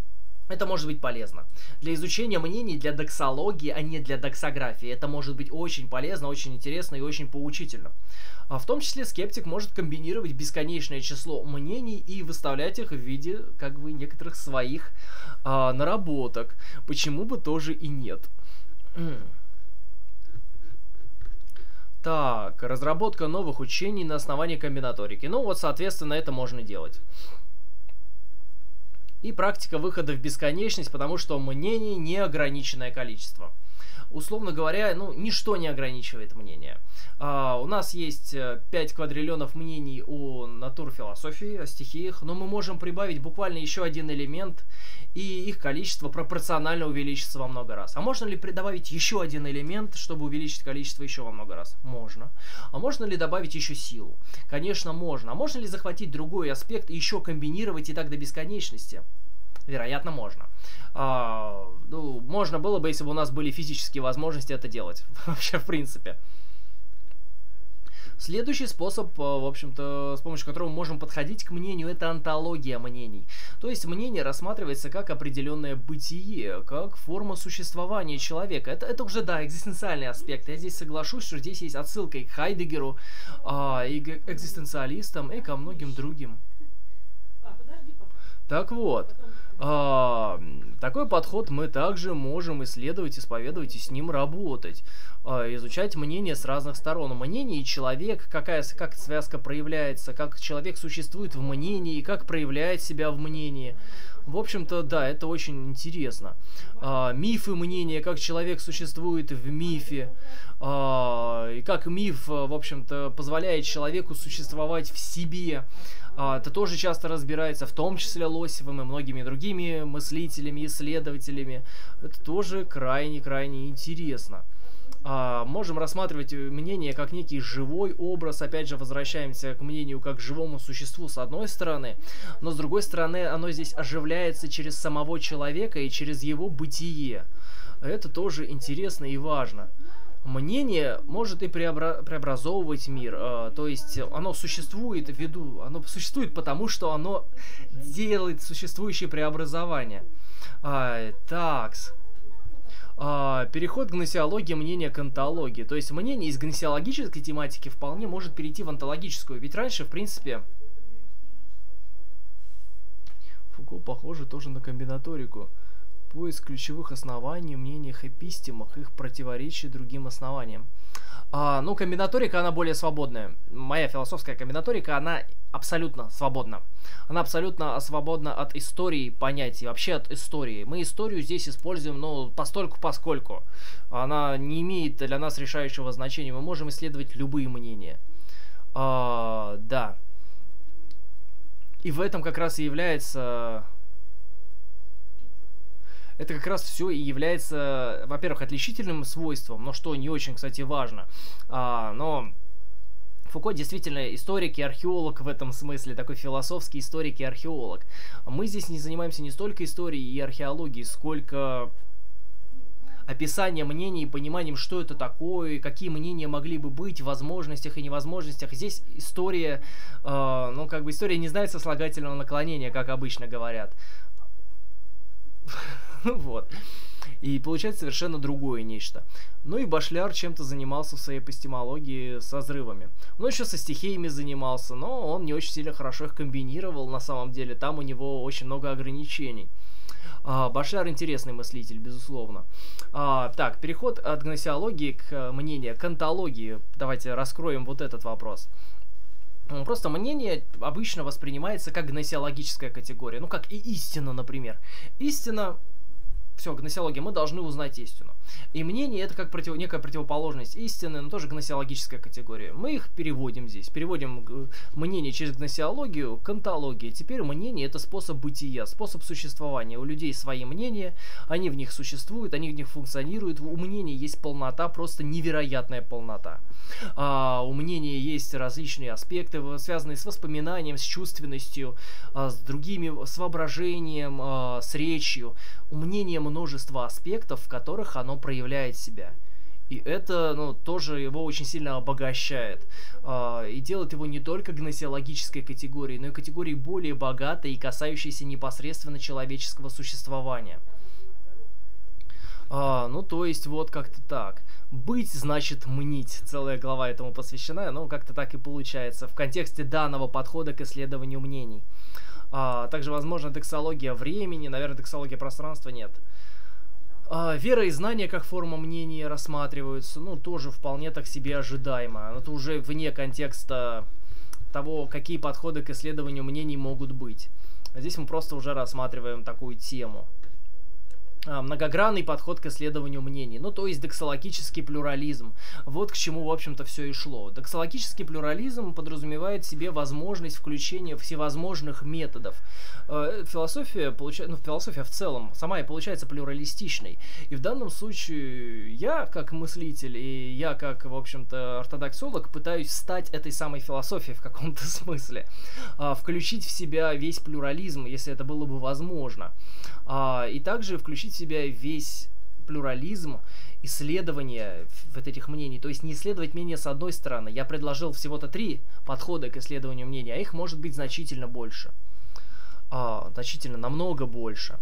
Это может быть полезно. Для изучения мнений, для доксологии, а не для доксографии. Это может быть очень полезно, очень интересно и очень поучительно. А в том числе скептик может комбинировать бесконечное число мнений и выставлять их в виде как бы некоторых своих а, наработок. Почему бы тоже и нет. Так, разработка новых учений на основании комбинаторики. Ну вот, соответственно, это можно делать. И практика выхода в бесконечность, потому что мнений неограниченное количество. Условно говоря, ну, ничто не ограничивает мнение. А, у нас есть пять квадриллионов мнений о натурфилософии, о стихиях, но мы можем прибавить буквально еще один элемент, и их количество пропорционально увеличится во много раз. А можно ли добавить еще один элемент, чтобы увеличить количество еще во много раз? Можно. А можно ли добавить еще силу? Конечно, можно. А можно ли захватить другой аспект и еще комбинировать и так до бесконечности? Вероятно, можно. А, ну, можно было бы, если бы у нас были физические возможности это делать. Вообще, в принципе. Следующий способ, в общем-то, с помощью которого мы можем подходить к мнению, это онтология мнений. То есть мнение рассматривается как определенное бытие, как форма существования человека. Это, это уже, да, экзистенциальный аспект. Я здесь соглашусь, что здесь есть отсылка и к Хайдеггеру, а, и к экзистенциалистам, и ко многим другим. Так вот, а, такой подход мы также можем исследовать, исповедовать и с ним работать. А, изучать мнение с разных сторон. Мнение и человек, какая, как связка проявляется, как человек существует в мнении, как проявляет себя в мнении. В общем-то, да, это очень интересно. А, мифы мнения, как человек существует в мифе, а, и как миф, в общем-то, позволяет человеку существовать в себе. А, это тоже часто разбирается, в том числе Лосевым и многими другими мыслителями, исследователями. Это тоже крайне-крайне интересно. А, можем рассматривать мнение как некий живой образ. Опять же, возвращаемся к мнению как к живому существу с одной стороны, но с другой стороны оно здесь оживляется через самого человека и через его бытие. Это тоже интересно и важно. Мнение может и преобра- преобразовывать мир, э, то есть оно существует ввиду, оно существует потому, что оно делает существующие преобразования. А, такс. А, переход к гносеологии мнения к онтологии. То есть мнение из гносеологической тематики вполне может перейти в онтологическую. Ведь раньше, в принципе, Фуко похоже тоже на комбинаторику. Поиск ключевых оснований в мнениях эпистемах, их противоречий другим основаниям. А, ну, комбинаторика, она более свободная. Моя философская комбинаторика, она абсолютно свободна. Она абсолютно свободна от истории понятий, вообще от истории. Мы историю здесь используем, ну, постольку-поскольку. Она не имеет для нас решающего значения. Мы можем исследовать любые мнения. А, да. И в этом как раз и является... Это как раз все и является, во-первых, отличительным свойством, но что не очень, кстати, важно. А, но Фуко действительно историк и археолог в этом смысле, такой философский историк и археолог. Мы здесь не занимаемся не столько историей и археологией, сколько описанием мнений, пониманием, что это такое, какие мнения могли бы быть, в возможностях и невозможностях. Здесь история, э, ну, как бы история не знает сослагательного наклонения, как обычно говорят. Вот. И получается совершенно другое нечто. Ну и Башляр чем-то занимался в своей эпистемологии с разрывами. Ну, еще со стихиями занимался, но он не очень сильно хорошо их комбинировал на самом деле. Там у него очень много ограничений. А, Башляр интересный мыслитель, безусловно. А, так, переход от гносеологии к мнению, к онтологии. Давайте раскроем вот этот вопрос. Просто мнение обычно воспринимается как гносеологическая категория. Ну, как и истина, например. Истина... Все, гносеология, мы должны узнать истину. И мнение это как против, некая противоположность истины, но тоже гносеологическая категория. Мы их переводим здесь. Переводим мнение через гносеологию к онтологии. Теперь мнение это способ бытия, способ существования. У людей свои мнения, они в них существуют, они в них функционируют. У мнения есть полнота, просто невероятная полнота. А, у мнения есть различные аспекты, связанные с воспоминанием, с чувственностью, а, с другими, с воображением, а, с речью. У мнения множество аспектов, в которых оно проявляет себя. И это, ну, тоже его очень сильно обогащает. А, и делает его не только гносеологической категорией, но и категорией более богатой и касающейся непосредственно человеческого существования. А, ну, то есть, вот как-то так. Быть значит мнить. Целая глава этому посвящена, но как-то так и получается в контексте данного подхода к исследованию мнений. А, также, возможно, дексология времени, наверное, дексология пространства нет. А, вера и знания как форма мнения рассматриваются, ну, тоже вполне так себе ожидаемо. Это уже вне контекста того, какие подходы к исследованию мнений могут быть. А здесь мы просто уже рассматриваем такую тему. Многогранный подход к исследованию мнений, ну то есть дексологический плюрализм. Вот к чему, в общем-то, все и шло. Дексологический плюрализм подразумевает в себе возможность включения всевозможных методов. Философия, получается, ну философия в целом сама и получается плюралистичной. И в данном случае я, как мыслитель, и я, как, в общем-то, ортодоксолог, пытаюсь стать этой самой философией в каком-то смысле. Включить в себя весь плюрализм, если это было бы возможно. И также включить в себя весь плюрализм исследования вот этих мнений. То есть не исследовать мнения с одной стороны. Я предложил всего-то три подхода к исследованию мнений, а их может быть значительно больше. А, значительно, намного больше.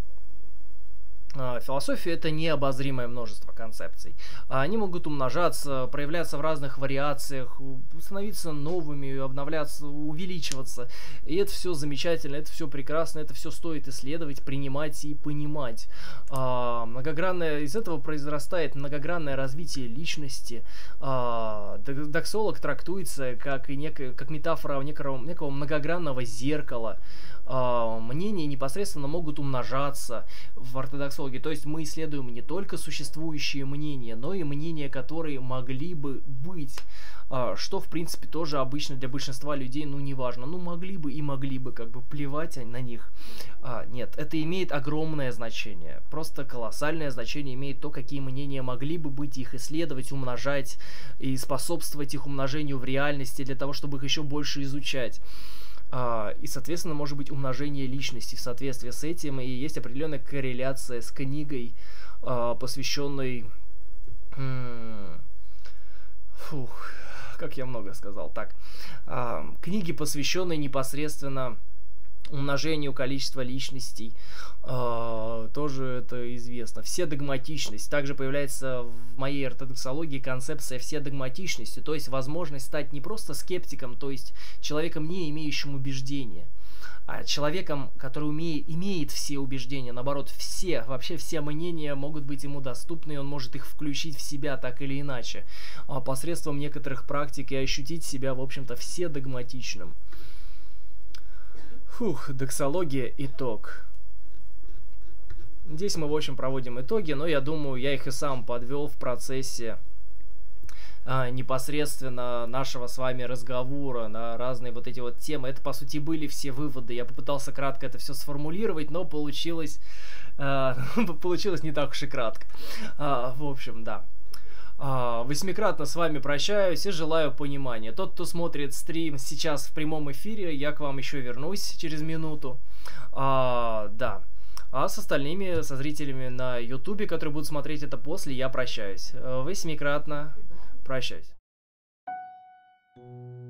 Философия — это необозримое множество концепций. Они могут умножаться, проявляться в разных вариациях, становиться новыми, обновляться, увеличиваться. И это все замечательно, это все прекрасно, это все стоит исследовать, принимать и понимать. Многогранное, из этого произрастает многогранное развитие личности. Доксолог трактуется как, некая, как метафора некого, некого многогранного зеркала. Мнения непосредственно могут умножаться в ортодоксологии. То есть мы исследуем не только существующие мнения, но и мнения, которые могли бы быть. Что, в принципе, тоже обычно для большинства людей, ну, не важно. Ну, могли бы и могли бы, как бы, плевать на них. А, нет, это имеет огромное значение. Просто колоссальное значение имеет то, какие мнения могли бы быть, их исследовать, умножать и способствовать их умножению в реальности для того, чтобы их еще больше изучать. Uh, и, соответственно, может быть умножение личности в соответствии с этим, и есть определенная корреляция с книгой, uh, посвященной... Mm, фух, как я много сказал. Так, uh, книги, посвященной непосредственно умножению количества личностей, э, тоже это известно. Вседогматичность. Также появляется в моей ортодоксологии концепция вседогматичности, то есть возможность стать не просто скептиком, то есть человеком, не имеющим убеждения, а человеком, который умеет, имеет все убеждения, наоборот, все, вообще все мнения могут быть ему доступны, и он может их включить в себя так или иначе, а посредством некоторых практик и ощутить себя, в общем-то, вседогматичным. Фух, доксология, итог. Здесь мы, в общем, проводим итоги, но я думаю, я их и сам подвел в процессе а, непосредственно нашего с вами разговора на разные вот эти вот темы. Это, по сути, были все выводы. Я попытался кратко это все сформулировать, но получилось, а, получилось не так уж и кратко. А, в общем, да. Восьмикратно с вами прощаюсь и желаю понимания. Тот, кто смотрит стрим сейчас в прямом эфире, я к вам еще вернусь через минуту. А, да. А с остальными, со зрителями на ютубе, которые будут смотреть это после, я прощаюсь. Восьмикратно прощаюсь.